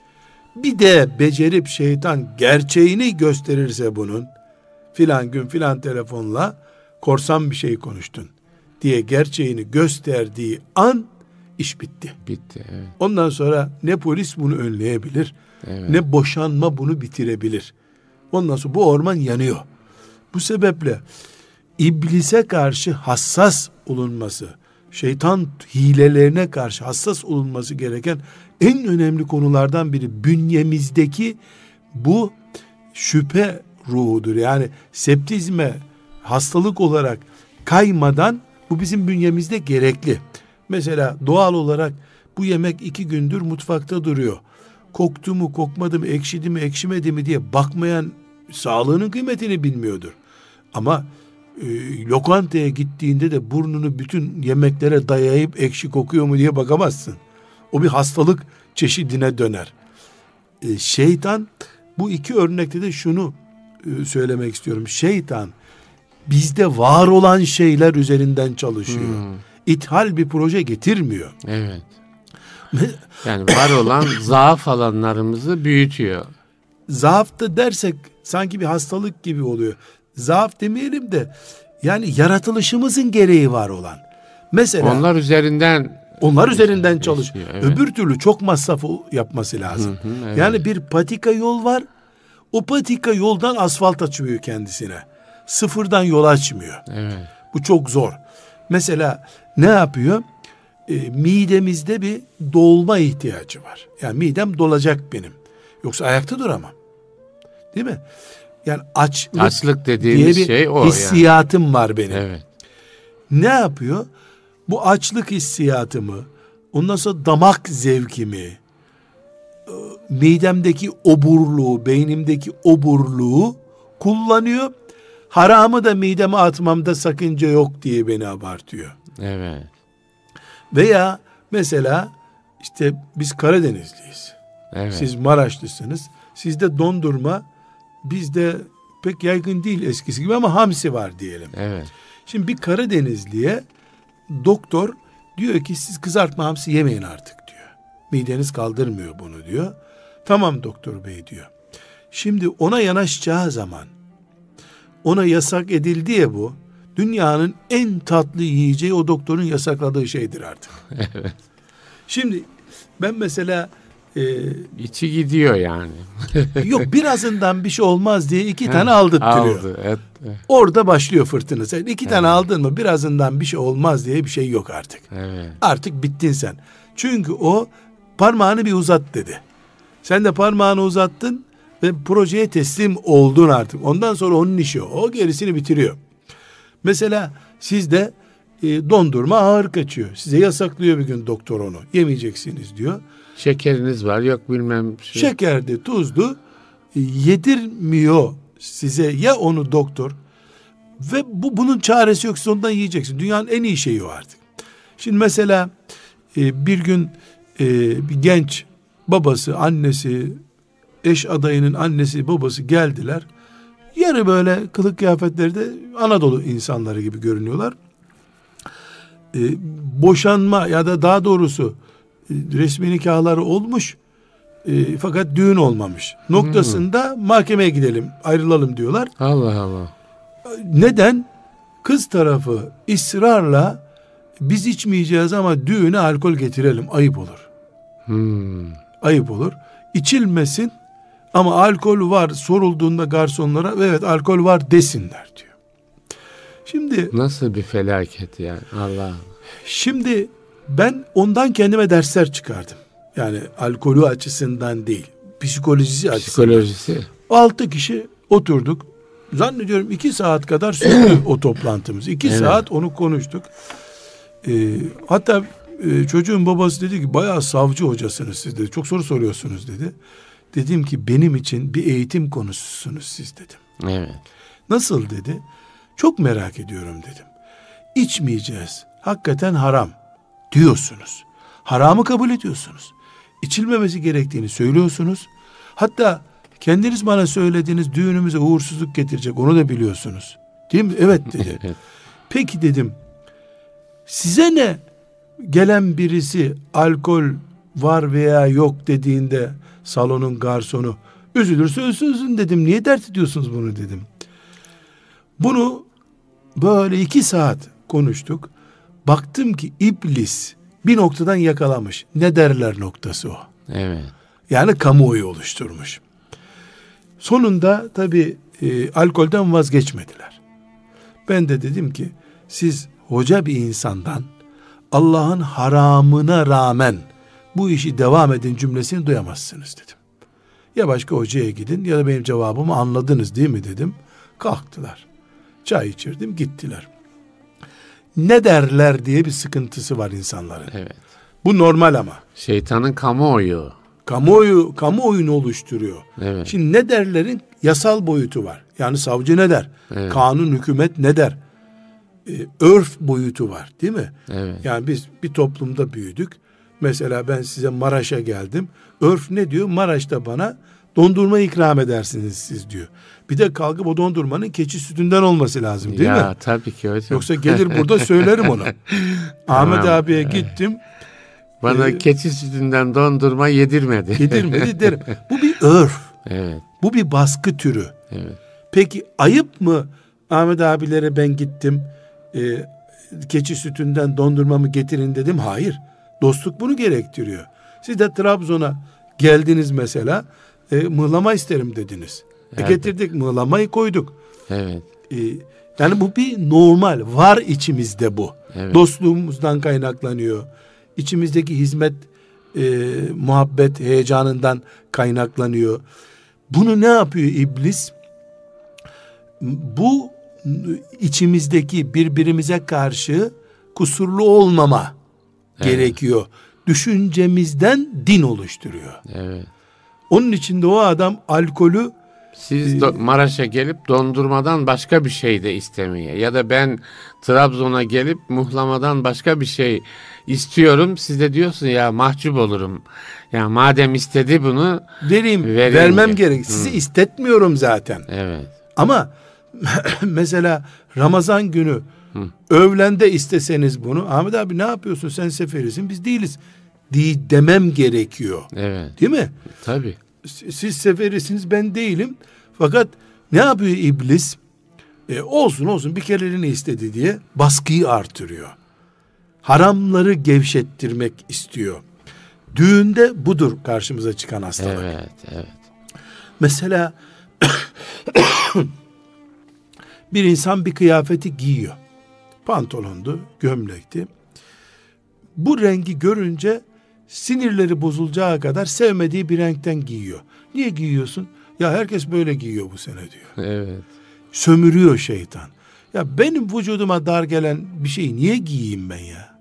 Bir de becerip şeytan gerçeğini gösterirse bunun, filan gün filan telefonla korsan bir şey konuştun diye gerçeğini gösterdiği an iş bitti. Bitti. Evet. Ondan sonra ne polis bunu önleyebilir, Evet. ne boşanma bunu bitirebilir. Ondan sonra bu orman yanıyor. Bu sebeple iblise karşı hassas olunması, şeytan hilelerine karşı hassas olunması gereken en önemli konulardan biri bünyemizdeki bu şüphe ruhudur. Yani septizme hastalık olarak kaymadan bu bizim bünyemizde gerekli. Mesela doğal olarak bu yemek iki gündür mutfakta duruyor. Koktu mu, kokmadı mı, ekşidi mi, ekşimedi mi diye bakmayan sağlığının kıymetini bilmiyordur. Ama e, lokantaya gittiğinde de burnunu bütün yemeklere dayayıp ekşi kokuyor mu diye bakamazsın. O bir hastalık çeşidine döner. E, şeytan, bu iki örnekte de şunu e, söylemek istiyorum. Şeytan bizde var olan şeyler üzerinden çalışıyor. Hmm. İthal bir proje getirmiyor. Evet. Yani var olan zaaf alanlarımızı büyütüyor. Zaaf da dersek sanki bir hastalık gibi oluyor. Zaaf demeyelim de yani yaratılışımızın gereği var olan. Mesela onlar üzerinden onlar üzerinden çalışıyor. Evet. Öbür türlü çok masraf yapması lazım. Hı hı, evet. Yani bir patika yol var. O patika yoldan asfalt açmıyor kendisine. Sıfırdan yol açmıyor. Evet. Bu çok zor. Mesela ne yapıyor? E, midemizde bir dolma ihtiyacı var. Yani midem dolacak benim. Yoksa ayakta duramam. Değil mi? Yani açlık, açlık dediğimiz diye bir şey o hissiyatım yani. Var benim. Evet. Ne yapıyor? Bu açlık hissiyatımı, ondan sonra damak zevkimi, midemdeki oburluğu, beynimdeki oburluğu kullanıyor. Haramı da mideme atmamda sakınca yok diye beni abartıyor. Evet. Veya mesela işte biz Karadenizliyiz. Evet. Siz Maraşlısınız. Sizde dondurma bizde pek yaygın değil eskisi gibi ama hamsi var diyelim. Evet. Şimdi bir Karadenizliye doktor diyor ki siz kızartma hamsi yemeyin artık diyor. Mideniz kaldırmıyor bunu diyor. Tamam doktor bey diyor. Şimdi ona yanaşacağı zaman, ona yasak edildi ya bu, dünyanın en tatlı yiyeceği o doktorun yasakladığı şeydir artık. Evet. Şimdi ben mesela e, İçi gidiyor yani. yok birazından bir şey olmaz diye iki tane aldırttırıyor. Aldı. Evet. Orada başlıyor fırtına. Sen iki Evet. tane aldın mı birazından bir şey olmaz diye bir şey yok artık. Evet. Artık bittin sen. Çünkü o parmağını bir uzat dedi. Sen de parmağını uzattın ve projeye teslim oldun artık. Ondan sonra onun işi o. O gerisini bitiriyor. Mesela sizde e, dondurma ağır kaçıyor. Size yasaklıyor bir gün doktor onu. Yemeyeceksiniz diyor. Şekeriniz var, yok bilmem şey. Şekerli, tuzlu e, yedirmiyor size ya onu doktor ve bu bunun çaresi yok, siz ondan yiyeceksin. Dünyanın en iyi şeyi o artık. Şimdi mesela e, bir gün e, bir genç babası, annesi, eş adayının annesi, babası geldiler. Yarı böyle kılık kıyafetleri de Anadolu insanları gibi görünüyorlar. E, boşanma ya da daha doğrusu e, resmi nikahları olmuş e, fakat düğün olmamış noktasında hmm. mahkemeye gidelim, ayrılalım diyorlar. Allah Allah. Neden? Kız tarafı ısrarla biz içmeyeceğiz ama düğüne alkol getirelim, ayıp olur. Hmm. Ayıp olur. İçilmesin ama alkol var sorulduğunda garsonlara evet alkol var desinler diyor. Şimdi nasıl bir felaket yani, Allah. Şimdi ben ondan kendime dersler çıkardım. Yani alkolü açısından değil, psikolojisi açısından. Psikolojisi. Altı kişi oturduk. Zannediyorum iki saat kadar sürdü o toplantımız. İki Evet. saat onu konuştuk. Ee, hatta e, çocuğun babası dedi ki bayağı savcı hocasınız siz dedi. Çok soru soruyorsunuz dedi. Dedim ki benim için bir eğitim konususunuz siz dedim. Evet. Nasıl dedi? Çok merak ediyorum dedim. İçmeyeceğiz. Hakikaten haram diyorsunuz. Haramı kabul ediyorsunuz. İçilmemesi gerektiğini söylüyorsunuz. Hatta kendiniz bana söylediğiniz düğünümüze uğursuzluk getirecek onu da biliyorsunuz. Değil mi? Evet dedi. Peki dedim. Size ne? Gelen birisi alkol var veya yok dediğinde salonun garsonu üzülürse üzülsün dedim. Niye dert ediyorsunuz bunu dedim. Bunu böyle iki saat konuştuk. Baktım ki iblis bir noktadan yakalamış. Ne derler noktası o. Evet. Yani kamuoyu oluşturmuş. Sonunda tabii e, alkolden vazgeçmediler. Ben de dedim ki siz hoca bir insandan Allah'ın haramına rağmen bu işi devam edin cümlesini duyamazsınız dedim. Ya başka hocaya gidin ya da benim cevabımı anladınız değil mi dedim. Kalktılar. Çay içirdim gittiler. Ne derler diye bir sıkıntısı var insanların. Evet. Bu normal ama. Şeytanın kamuoyu. Kamuoyu, kamuoyunu oluşturuyor. Evet. Şimdi ne derlerin yasal boyutu var. Yani savcı ne der? Evet. Kanun, hükümet ne der? Ee, örf boyutu var değil mi? Evet. Yani biz bir toplumda büyüdük. Mesela ben size Maraş'a geldim. Örf ne diyor? Maraş'ta bana dondurma ikram edersiniz siz diyor. Bir de kalkıp o dondurmanın keçi sütünden olması lazım değil ya, mi? Ya tabii ki hocam. Yoksa gelir burada söylerim onu. Tamam. Ahmet abiye gittim. Bana ee, keçi sütünden dondurma yedirmedi. Yedirmedi derim. Bu bir örf. Evet. Bu bir baskı türü. Evet. Peki ayıp mı Ahmet abilere ben gittim e, keçi sütünden dondurmamı getirin dedim? Hayır. Dostluk bunu gerektiriyor. Siz de Trabzon'a geldiniz mesela e, mıhlama isterim dediniz. Evet. E, getirdik mıhlamayı koyduk. Evet. E, yani bu bir normal. Var içimizde bu. Evet. Dostluğumuzdan kaynaklanıyor. İçimizdeki hizmet, e, muhabbet, heyecanından kaynaklanıyor. Bunu ne yapıyor iblis? Bu içimizdeki birbirimize karşı kusurlu olmama evet. gerekiyor. Düşüncemizden din oluşturuyor. Evet. Onun için de o adam alkolü siz do- Maraş'a gelip dondurmadan başka bir şey de istemeye ya da ben Trabzon'a gelip muhlamadan başka bir şey istiyorum. Siz de diyorsun ya mahcup olurum. Ya madem istedi bunu vereyim, vermem gerek. Sizi Hı. istetmiyorum zaten. Evet. Ama mesela Ramazan günü Hı. Öğlende isteseniz bunu, Ahmet abi ne yapıyorsun, sen seferisin, biz değiliz diye demem gerekiyor. Evet. Değil mi? Tabii. Siz seferisiniz, ben değilim. Fakat ne yapıyor iblis? E, olsun olsun bir kereliğini istedi diye baskıyı artırıyor. Haramları gevşettirmek istiyor. Düğünde budur karşımıza çıkan hastalık. Evet, evet. Mesela bir insan bir kıyafeti giyiyor. Pantolondu, gömlekti. Bu rengi görünce sinirleri bozulacağı kadar sevmediği bir renkten giyiyor. Niye giyiyorsun? Ya herkes böyle giyiyor bu sene diyor. Evet. Sömürüyor şeytan. Ya benim vücuduma dar gelen bir şeyi niye giyeyim ben ya?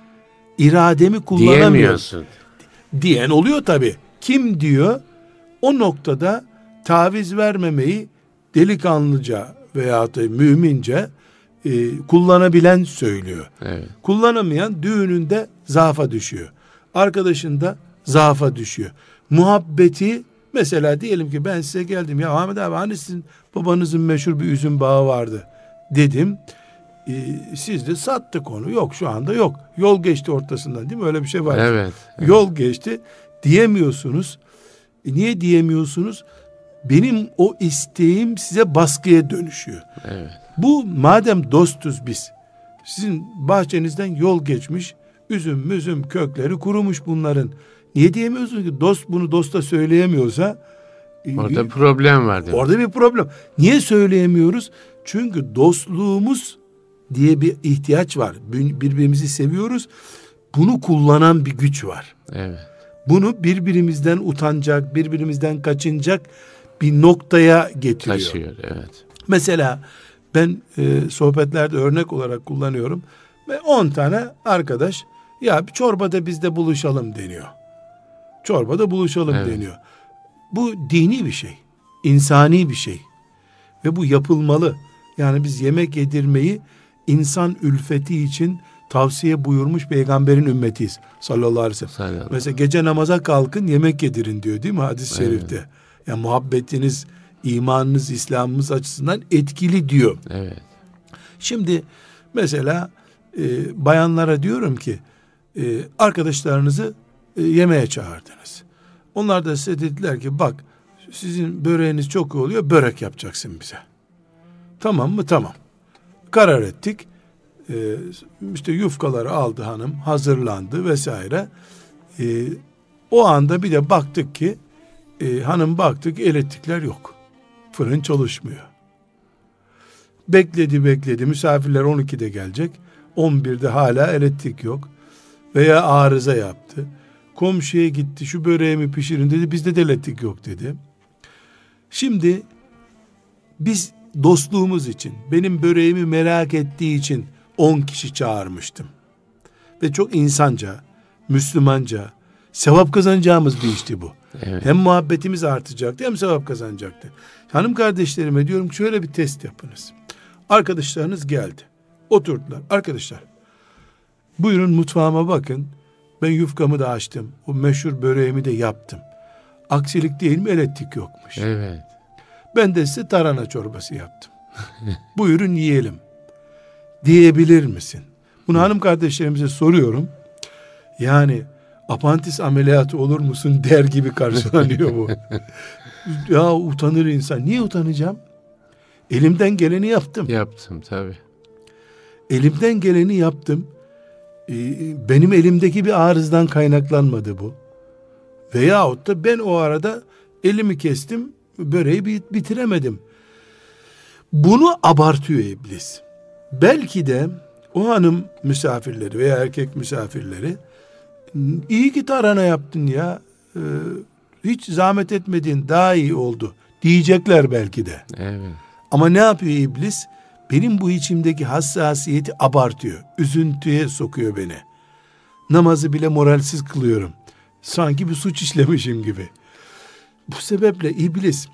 İrademi kullanamıyorum. Diyemiyorsun. Diyen oluyor tabii. Kim diyor? O noktada taviz vermemeyi delikanlıca veya da mümince e, kullanabilen söylüyor. Evet. Kullanamayan düğününde zaafa düşüyor. Arkadaşında zaafa düşüyor. Muhabbeti, mesela diyelim ki ben size geldim, ya Ahmet abi hani sizin babanızın meşhur bir üzüm bağı vardı dedim. Ee, siz de sattık onu. Yok, şu anda yok. Yol geçti ortasından, değil mi? Öyle bir şey var. Evet, evet. Yol geçti diyemiyorsunuz. E, niye diyemiyorsunuz? Benim o isteğim size baskıya dönüşüyor. Evet. Bu madem dostuz biz, sizin bahçenizden yol geçmiş, üzüm müzüm kökleri kurumuş bunların. Niye diyemiyorsunuz ki dost bunu dosta söyleyemiyorsa? Orada problem var demek. Orada bir problem. Niye söyleyemiyoruz? Çünkü dostluğumuz diye bir ihtiyaç var. Birbirimizi seviyoruz. Bunu kullanan bir güç var. Evet. Bunu birbirimizden utanacak, birbirimizden kaçınacak bir noktaya getiriyor. Taşıyor, evet. Mesela ben e, sohbetlerde örnek olarak kullanıyorum. Ve on tane arkadaş, ya bir çorbada biz de buluşalım deniyor. Çorbada buluşalım Evet. deniyor. Bu dini bir şey. İnsani bir şey. Ve bu yapılmalı. Yani biz yemek yedirmeyi insan ülfeti için tavsiye buyurmuş peygamberin ümmetiyiz. Sallallahu aleyhi ve sellem. Sallallahu. Mesela gece namaza kalkın yemek yedirin diyor, değil mi hadis-i şerifte? Evet. Yani muhabbetiniz, imanınız, İslam'ımız açısından etkili diyor. Evet. Şimdi mesela e, bayanlara diyorum ki e, arkadaşlarınızı e, yemeğe çağırdınız. Onlar da size dediler ki bak sizin böreğiniz çok iyi oluyor, börek yapacaksın bize. Tamam mı? Tamam. Karar ettik. E, işte yufkaları aldı hanım, hazırlandı vesaire. E, o anda bir de baktık ki e, hanım baktık elektrikler yok. Fırın çalışmıyor. Bekledi bekledi. Misafirler on ikide gelecek. on birde hala elektrik yok. Veya arıza yaptı. Komşuya gitti, şu böreğimi pişirin dedi. Bizde de elektrik yok dedi. Şimdi biz dostluğumuz için, benim böreğimi merak ettiği için on kişi çağırmıştım. Ve çok insanca, Müslümanca, sevap kazanacağımız bir işti bu. Evet. Hem muhabbetimiz artacaktı hem sevap kazanacaktı. Hanım kardeşlerime diyorum ki şöyle bir test yapınız. Arkadaşlarınız geldi. Oturdular. Arkadaşlar buyurun mutfağıma bakın. Ben yufkamı da açtım. O meşhur böreğimi de yaptım. Aksilik değil mi? Elektrik yokmuş. Evet. Ben de size tarhana çorbası yaptım. Buyurun yiyelim. Diyebilir misin? Bunu hanım kardeşlerimize soruyorum. Yani apantis ameliyatı olur musun der gibi karşılanıyor bu. Ya utanır insan. Niye utanacağım? Elimden geleni yaptım. Yaptım tabii. Elimden geleni yaptım. Ee, benim elimdeki bir arızdan kaynaklanmadı bu. Veyahut da ben o arada elimi kestim, böreği bitiremedim. Bunu abartıyor iblis. Belki de o hanım misafirleri veya erkek misafirleri, iyi ki tarhana yaptın ya, ee, hiç zahmet etmedin, daha iyi oldu diyecekler belki de. Evet. Ama ne yapıyor iblis? Benim bu içimdeki hassasiyeti abartıyor. Üzüntüye sokuyor beni. Namazı bile moralsiz kılıyorum. Sanki bir suç işlemişim gibi. Bu sebeple iblis,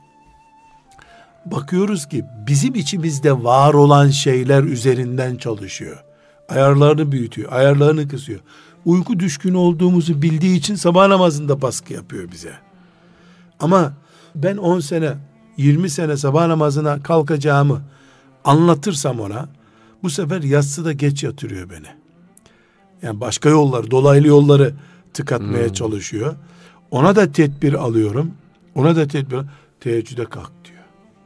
bakıyoruz ki bizim içimizde var olan şeyler üzerinden çalışıyor. Ayarlarını büyütüyor, ayarlarını kısıyor. Uyku düşkünü olduğumuzu bildiği için sabah namazında baskı yapıyor bize. Ama ben on sene, yirmi sene sabah namazına kalkacağımı anlatırsam ona, Bu sefer yatsıda geç yatırıyor beni. Yani başka yolları, dolaylı yolları tıkatmaya hmm. çalışıyor. Ona da tedbir alıyorum. Ona da tedbir teheccüde kalk diyor.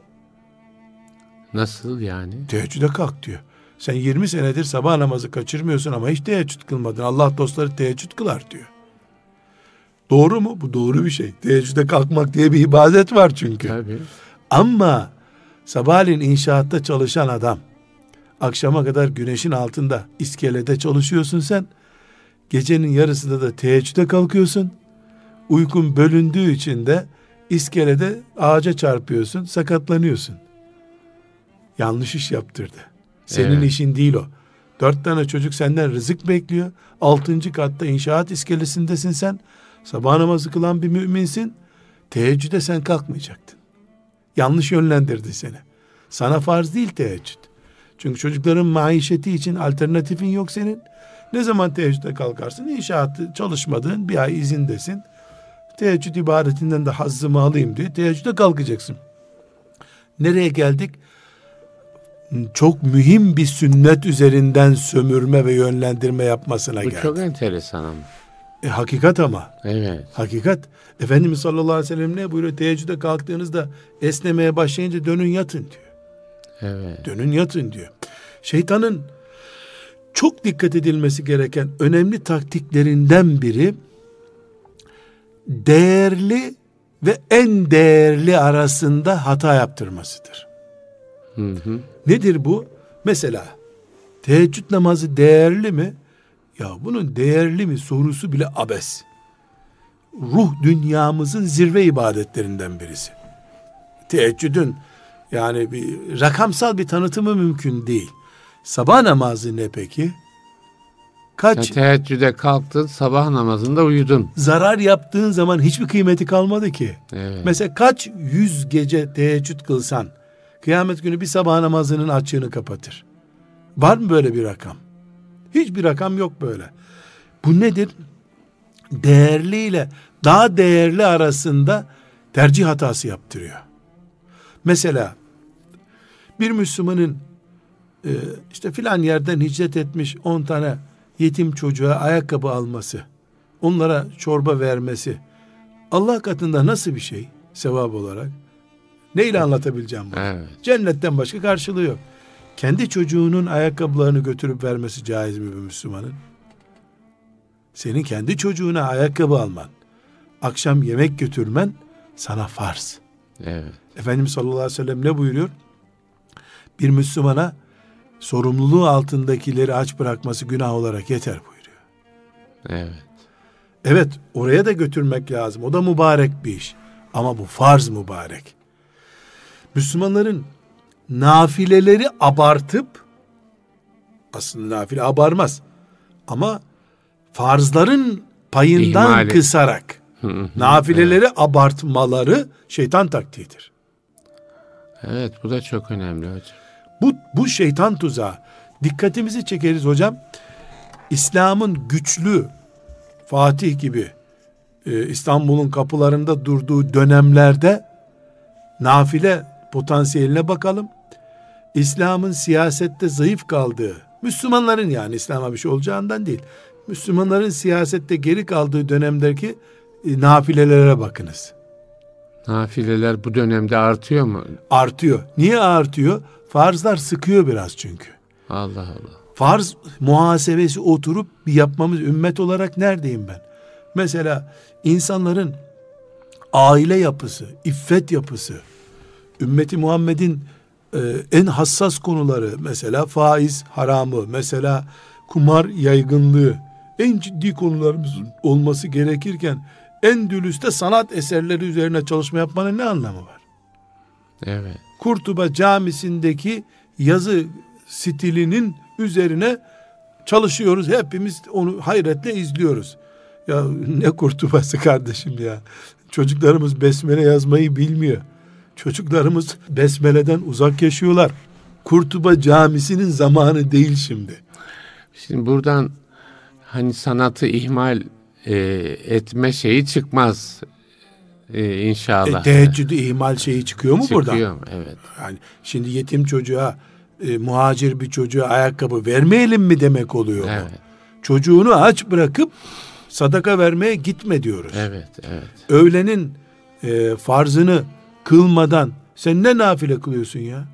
Nasıl yani? Teheccüde kalk diyor. Sen yirmi senedir sabah namazı kaçırmıyorsun ama hiç teheccüd kılmadın. Allah dostları teheccüd kılar diyor. Doğru mu? Bu doğru bir şey. Teheccüde kalkmak diye bir ibadet var çünkü. Tabii. Ama sabahleyin inşaatta çalışan adam, akşama kadar güneşin altında iskelede çalışıyorsun sen. Gecenin yarısında da teheccüde kalkıyorsun. Uykun bölündüğü için de iskelede ağaca çarpıyorsun, sakatlanıyorsun. Yanlış iş yaptırdı. Senin evet. işin değil o. Dört tane çocuk senden rızık bekliyor. Altıncı katta inşaat iskelesindesin sen. Sabah namazı kılan bir müminsin. Teheccüde sen kalkmayacaktın. Yanlış yönlendirdi seni. Sana farz değil teheccüd. Çünkü çocukların maişeti için alternatifin yok senin. Ne zaman teheccüde kalkarsın? İnşaatı çalışmadığın bir ay izindesin. Teheccüd ibadetinden de hazzımı alayım diye teheccüde kalkacaksın. Nereye geldik? Çok mühim bir sünnet üzerinden sömürme ve yönlendirme yapmasına geldik. Bu çok enteresan ama. E, hakikat ama. Evet. Hakikat. Efendimiz sallallahu aleyhi ve sellem ne buyuruyor? Teheccüde kalktığınızda esnemeye başlayınca dönün yatın diyor. Evet. Dönün yatın diyor. Şeytanın çok dikkat edilmesi gereken önemli taktiklerinden biri değerli ve en değerli arasında hata yaptırmasıdır. Hı hı. Nedir bu? Mesela teheccüd namazı değerli mi? Ya bunun değerli mi sorusu bile abes. Ruh dünyamızın zirve ibadetlerinden birisi. Teheccüdün yani bir rakamsal bir tanıtımı mümkün değil. Sabah namazı ne peki? Kaç? Ya teheccüde kalktın, sabah namazında uyudun. Zarar yaptığın zaman hiçbir kıymeti kalmadı ki. Evet. Mesela kaç yüz gece teheccüd kılsan, kıyamet günü bir sabah namazının açığını kapatır. Var mı böyle bir rakam? Hiçbir rakam yok böyle. Bu nedir? Değerliyle daha değerli arasında tercih hatası yaptırıyor. Mesela bir Müslümanın e, işte filan yerden hicret etmiş on tane yetim çocuğa ayakkabı alması, onlara çorba vermesi Allah katında nasıl bir şey sevap olarak? Neyle anlatabileceğim bunu? Evet. Cennetten başka karşılığı yok. Kendi çocuğunun ayakkabılarını götürüp vermesi caiz mi bir Müslümanın? Senin kendi çocuğuna ayakkabı alman, akşam yemek götürmen sana farz. Evet. Efendimiz sallallahu aleyhi ve sellem ne buyuruyor? Bir Müslümana sorumluluğu altındakileri aç bırakması günah olarak yeter buyuruyor. Evet. Evet, oraya da götürmek lazım. O da mübarek bir iş. Ama bu farz mübarek. Müslümanların nafileleri abartıp, aslında nafile abarmaz, ama farzların payından İhmali. kısarak nafileleri evet. abartmaları şeytan taktiğidir. Evet, bu da çok önemli hocam. Bu, bu şeytan tuzağı. Dikkatimizi çekeriz hocam. İslam'ın güçlü Fatih gibi e, İstanbul'un kapılarında durduğu dönemlerde nafile potansiyeline bakalım. İslam'ın siyasette zayıf kaldığı, Müslümanların yani İslam'a bir şey olacağından değil, Müslümanların siyasette geri kaldığı dönemdeki e, nafilelere bakınız. Nafileler bu dönemde artıyor mu? Artıyor. Niye artıyor? Farzlar sıkıyor biraz çünkü. Allah Allah. Farz muhasebesi oturup bir yapmamız, ümmet olarak neredeyim ben? Mesela insanların aile yapısı, iffet yapısı, ümmeti Muhammed'in e, en hassas konuları, mesela faiz haramı, mesela kumar yaygınlığı, en ciddi konularımız olması gerekirken Endülüs'te sanat eserleri üzerine çalışma yapmanın ne anlamı var? Evet. Kurtuba Camisi'ndeki yazı stilinin üzerine çalışıyoruz. Hepimiz onu hayretle izliyoruz. Ya ne Kurtubası kardeşim ya. Çocuklarımız besmele yazmayı bilmiyor. Çocuklarımız besmeleden uzak yaşıyorlar. Kurtuba Camisi'nin zamanı değil şimdi. Şimdi buradan hani sanatı ihmal e, etme şeyi çıkmaz e, inşallah. E, teheccüdü ihmal şeyi çıkıyor mu çıkıyor, buradan? Çıkıyor, evet. Yani şimdi yetim çocuğa e, muhacir bir çocuğa ayakkabı vermeyelim mi demek oluyor. Evet. Bu. Çocuğunu aç bırakıp sadaka vermeye gitme diyoruz. Evet, evet. Öğlenin e, farzını kılmadan sen ne nafile kılıyorsun ya?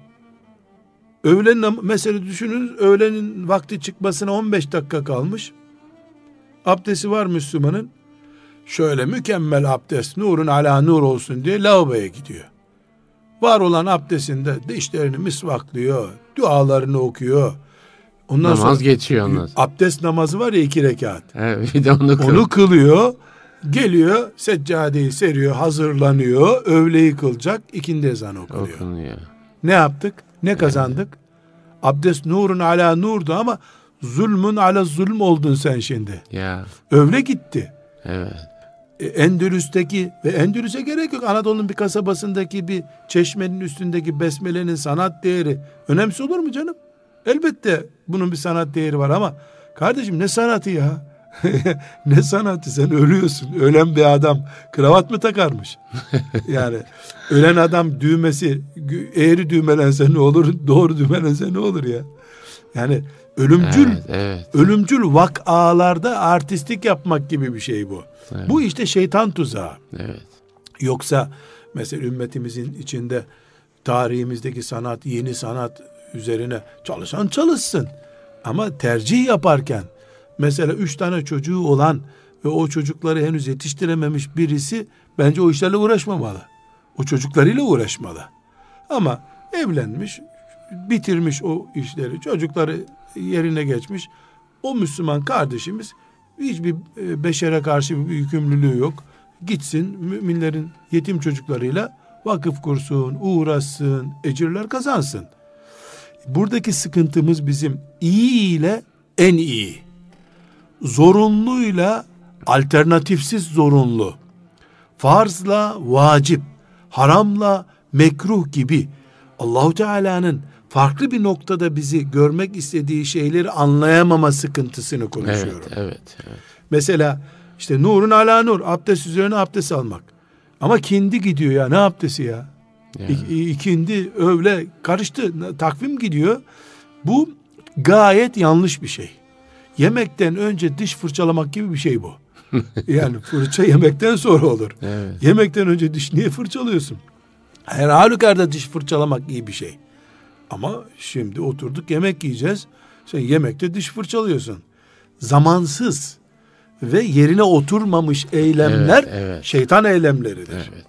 Öğlen mesela düşünün, öğlenin vakti çıkmasına on beş dakika kalmış. Abdesti var Müslümanın. Şöyle mükemmel abdest, nurun ala nur olsun diye lavaboya gidiyor. Var olan abdestinde dişlerini misvaklıyor, dualarını okuyor. Ondan Namaz sonra geçiyor ondan sonra. abdest namazı var ya, iki rekat. Evet, bir de onu kıl. Onu kılıyor. Geliyor, seccadeyi seriyor, hazırlanıyor. Öğleyi kılacak, ikindi ezanı okunuyor. okunuyor. Ne yaptık? Ne kazandık? Evet. Abdest nurun ala nurdu ama zulmün ala zulm oldun sen şimdi. Ya. Öğle gitti. Evet. E, Endülüs'teki ve Endülüs'e gerek yok. Anadolu'nun bir kasabasındaki bir çeşmenin üstündeki besmelenin sanat değeri önemsiz olur mu canım? Elbette bunun bir sanat değeri var ama kardeşim ne sanatı ya? Ne sanatı, sen ölüyorsun. Ölen bir adam kravat mı takarmış? Yani ölen adam düğmesi eğri düğmelense ne olur, doğru düğmelense ne olur ya? Yani ölümcül evet, evet. ölümcül vakalarda artistik yapmak gibi bir şey bu. Evet. Bu işte şeytan tuzağı. Evet. Yoksa mesela ümmetimizin içinde tarihimizdeki sanat, yeni sanat üzerine çalışan çalışsın. Ama tercih yaparken mesela üç tane çocuğu olan ve o çocukları henüz yetiştirememiş birisi bence o işlerle uğraşmamalı. O çocuklarıyla uğraşmalı. Ama evlenmiş, bitirmiş o işleri, çocukları yerine geçmiş. O Müslüman kardeşimiz hiçbir beşere karşı bir yükümlülüğü yok. Gitsin müminlerin yetim çocuklarıyla vakıf kursun, uğraşsın, ecirler kazansın. Buradaki sıkıntımız bizim iyi ile en iyi, zorunluyla alternatifsiz zorunlu, farzla vacip, haramla mekruh gibi Allahu Teala'nın farklı bir noktada bizi görmek istediği şeyleri anlayamama sıkıntısını konuşuyorum. Evet, evet, evet. Mesela işte nurun ala nur, abdest üzerine abdest almak. Ama kindi gidiyor ya, ne abdesti ya? Yani. İ- ikindi, öğle karıştı, takvim gidiyor. Bu gayet yanlış bir şey. Yemekten önce diş fırçalamak gibi bir şey bu. Yani fırça yemekten sonra olur. Evet. Yemekten önce diş niye fırçalıyorsun? Her halükarda diş fırçalamak iyi bir şey. Ama şimdi oturduk yemek yiyeceğiz. Sen yemekte diş fırçalıyorsun. Zamansız ve yerine oturmamış eylemler evet, evet. şeytan eylemleridir. Evet.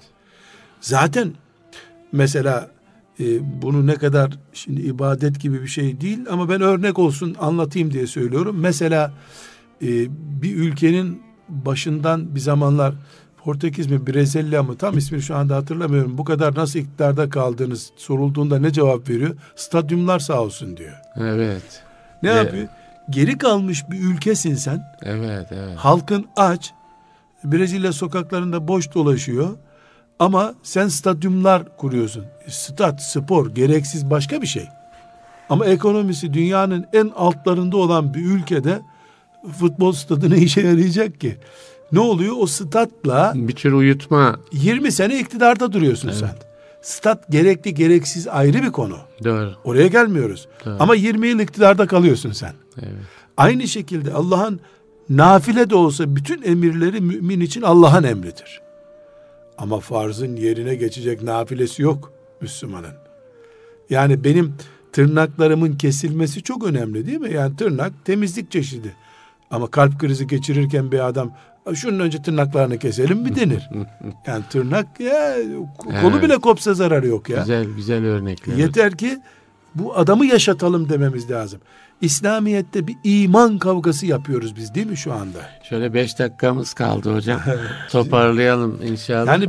Zaten mesela e, bunu ne kadar şimdi ibadet gibi bir şey değil ama ben örnek olsun anlatayım diye söylüyorum. Mesela e, bir ülkenin başından bir zamanlar Portekiz mi Brezilya mı tam ismini şu anda hatırlamıyorum. Bu kadar nasıl iktidarda kaldınız sorulduğunda ne cevap veriyor? Stadyumlar sağ olsun diyor. Evet. Ne Ve, yapıyor? Geri kalmış bir ülkesin sen. Evet, evet. Halkın aç. Brezilya sokaklarında boş dolaşıyor. Ama sen stadyumlar kuruyorsun. Stat, spor, gereksiz başka bir şey. Ama ekonomisi dünyanın en altlarında olan bir ülkede futbol stadı ne işe yarayacak ki? Ne oluyor? O statla bir tür uyutma. yirmi sene iktidarda duruyorsun evet. Sen. Stat gerekli gereksiz ayrı bir konu. Doğru. Oraya gelmiyoruz. Doğru. Ama yirmi yıl iktidarda kalıyorsun sen. Evet. Aynı şekilde Allah'ın nafile de olsa bütün emirleri mümin için Allah'ın emridir. Ama farzın yerine geçecek nafilesi yok Müslümanın. Yani benim tırnaklarımın kesilmesi çok önemli değil mi? Yani tırnak temizlik çeşidi. Ama kalp krizi geçirirken bir adam şunun önce tırnaklarını keselim mi denir? Yani tırnak ya kolu evet. Bile kopsa zararı yok ya. Güzel güzel örnekler. Yeter ki bu adamı yaşatalım dememiz lazım. İslamiyet'te bir iman kavgası yapıyoruz biz değil mi şu anda? Şöyle beş dakikamız kaldı hocam. Toparlayalım inşallah. Yani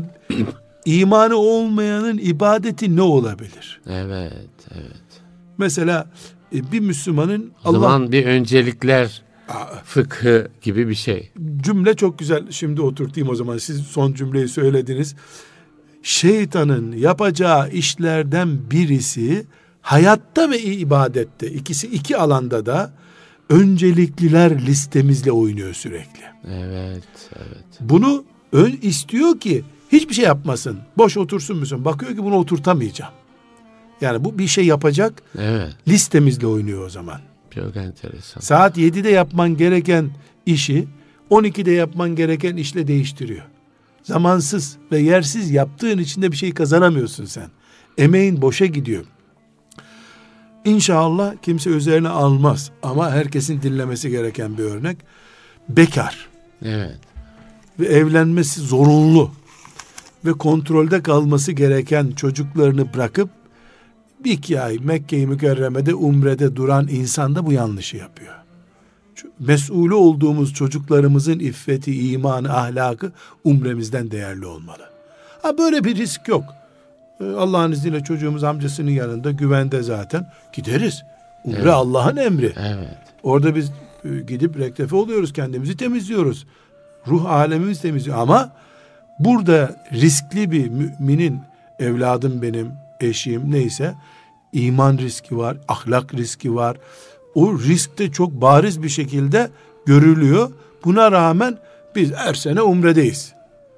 imanı olmayanın ibadeti ne olabilir? Evet, evet. Mesela bir Müslümanın o Allah... zaman bir öncelikler fıkhı gibi bir şey. Cümle çok güzel. Şimdi oturtayım o zaman. Siz son cümleyi söylediniz. Şeytanın yapacağı işlerden birisi hayatta ve ibadette, ikisi iki alanda da öncelikliler listemizle oynuyor sürekli. Evet, evet. Bunu ön istiyor ki hiçbir şey yapmasın. Boş otursun musun? Bakıyor ki bunu oturtamayacağım. Yani bu bir şey yapacak, Evet. listemizle oynuyor o zaman. Çok enteresan. Saat yedide yapman gereken işi on ikide yapman gereken işle değiştiriyor. Zamansız ve yersiz yaptığın için de bir şey kazanamıyorsun sen. Emeğin boşa gidiyor. İnşallah kimse üzerine almaz ama herkesin dinlemesi gereken bir örnek. Bekar Evet. ve evlenmesi zorunlu ve kontrolde kalması gereken çocuklarını bırakıp bir iki ay Mekke-i Mükerreme'de umrede duran insan da bu yanlışı yapıyor. Mesulü olduğumuz çocuklarımızın iffeti, imanı, ahlakı umremizden değerli olmalı. Ha, böyle bir risk yok. Allah'ın izniyle çocuğumuz amcasının yanında güvende zaten. Gideriz. Umre Evet. Allah'ın emri. Evet. Orada biz gidip rektefe oluyoruz, kendimizi temizliyoruz. Ruh alemimiz temizliyor. Ama burada riskli bir müminin, evladım benim, eşim neyse, iman riski var, ahlak riski var. O risk de çok bariz bir şekilde görülüyor. Buna rağmen biz her sene umredeyiz.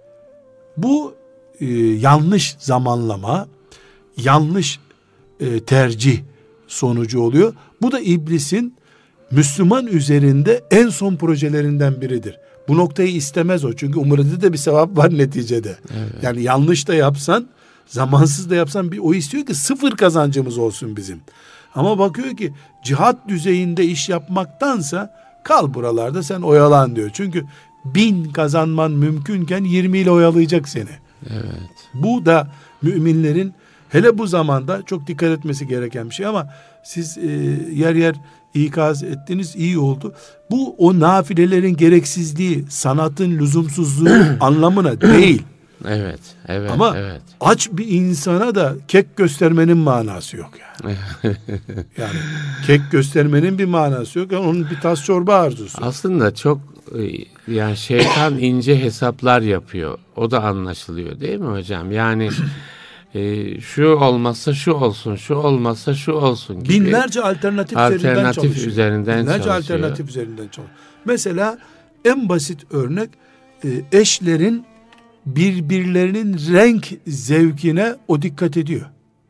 Bu e, yanlış zamanlama, yanlış e, tercih sonucu oluyor. Bu da iblisin Müslüman üzerinde en son projelerinden biridir. Bu noktayı istemez o. Çünkü umrede de bir sevap var neticede. Evet. Yani yanlış da yapsan, zamansız da yapsan, bir o istiyor ki sıfır kazancımız olsun bizim. Ama bakıyor ki cihat düzeyinde iş yapmaktansa kal buralarda sen oyalan diyor. Çünkü bin kazanman mümkünken yirmi ile oyalayacak seni. Evet. Bu da müminlerin hele bu zamanda çok dikkat etmesi gereken bir şey ama siz e, yer yer ikaz ettiniz, iyi oldu. Bu o nafilelerin gereksizliği, sanatın lüzumsuzluğu anlamına değil. Evet. Evet. Ama evet. aç bir insana da kek göstermenin manası yok yani. Yani kek göstermenin bir manası yok. Yani onun bir tas çorba arzusu. Aslında çok yani şeytan ince hesaplar yapıyor. O da anlaşılıyor değil mi hocam? Yani e, şu olmazsa şu olsun, şu olmazsa şu olsun gibi. Binlerce alternatif, Alternatif üzerinden çalışıyor. üzerinden Binlerce çalışıyor. alternatif üzerinden çalışıyor. Mesela en basit örnek e, eşlerin birbirlerinin renk zevkine o dikkat ediyor.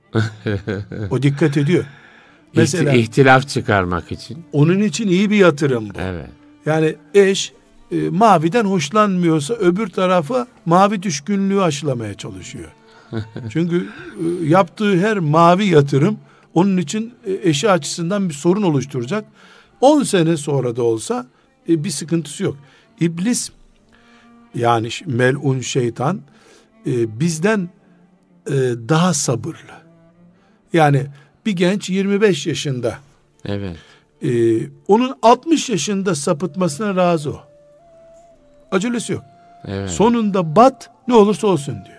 O dikkat ediyor. Mesela İhti- ihtilaf çıkarmak için. onun için iyi bir yatırım bu. Evet. Yani eş e, maviden hoşlanmıyorsa öbür tarafa mavi düşkünlüğü aşılamaya çalışıyor. Çünkü e, yaptığı her mavi yatırım onun için e, eşi açısından bir sorun oluşturacak. on sene sonra da olsa e, bir sıkıntısı yok. İblis, yani melun şeytan e, bizden e, daha sabırlı. Yani bir genç yirmi beş yaşında, Evet. e, onun altmış yaşında sapıtmasına razı o. Acelesi yok. Evet. Sonunda bat, ne olursa olsun diyor.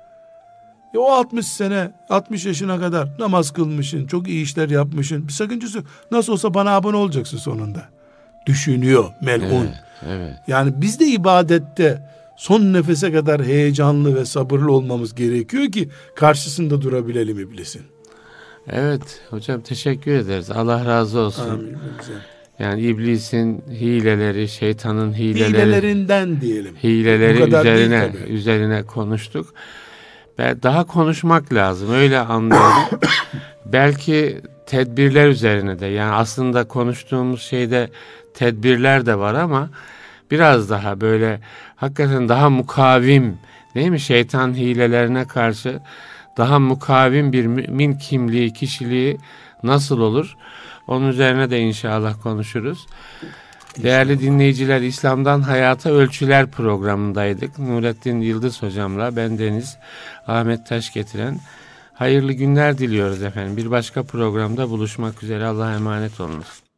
E o altmış sene, altmış yaşına kadar namaz kılmışsın, çok iyi işler yapmışsın, bir sakıncası yok. Nasıl olsa bana abone olacaksın sonunda. Düşünüyor melun. Evet. Evet. Yani biz de ibadette son nefese kadar heyecanlı ve sabırlı olmamız gerekiyor ki karşısında durabilelim iblisin. Evet hocam, teşekkür ederiz. Allah razı olsun. Amin. Yani iblisin hileleri, şeytanın hileleri, Hilelerinden diyelim. hileleri Bu kadar değil üzerine tabii. üzerine konuştuk. Ve daha konuşmak lazım. Öyle anlıyorum. Belki tedbirler üzerine de, yani aslında konuştuğumuz şeyde tedbirler de var ama biraz daha böyle hakikaten daha mukavim, değil mi? Şeytan hilelerine karşı daha mukavim bir mümin kimliği, kişiliği nasıl olur? Onun üzerine de inşallah konuşuruz. Değerli dinleyiciler, İslam'dan Hayata Ölçüler programındaydık. Nurettin Yıldız hocamla ben Deniz Ahmet Taş getiren hayırlı günler diliyoruz efendim. Bir başka programda buluşmak üzere. Allah'a emanet olunuz.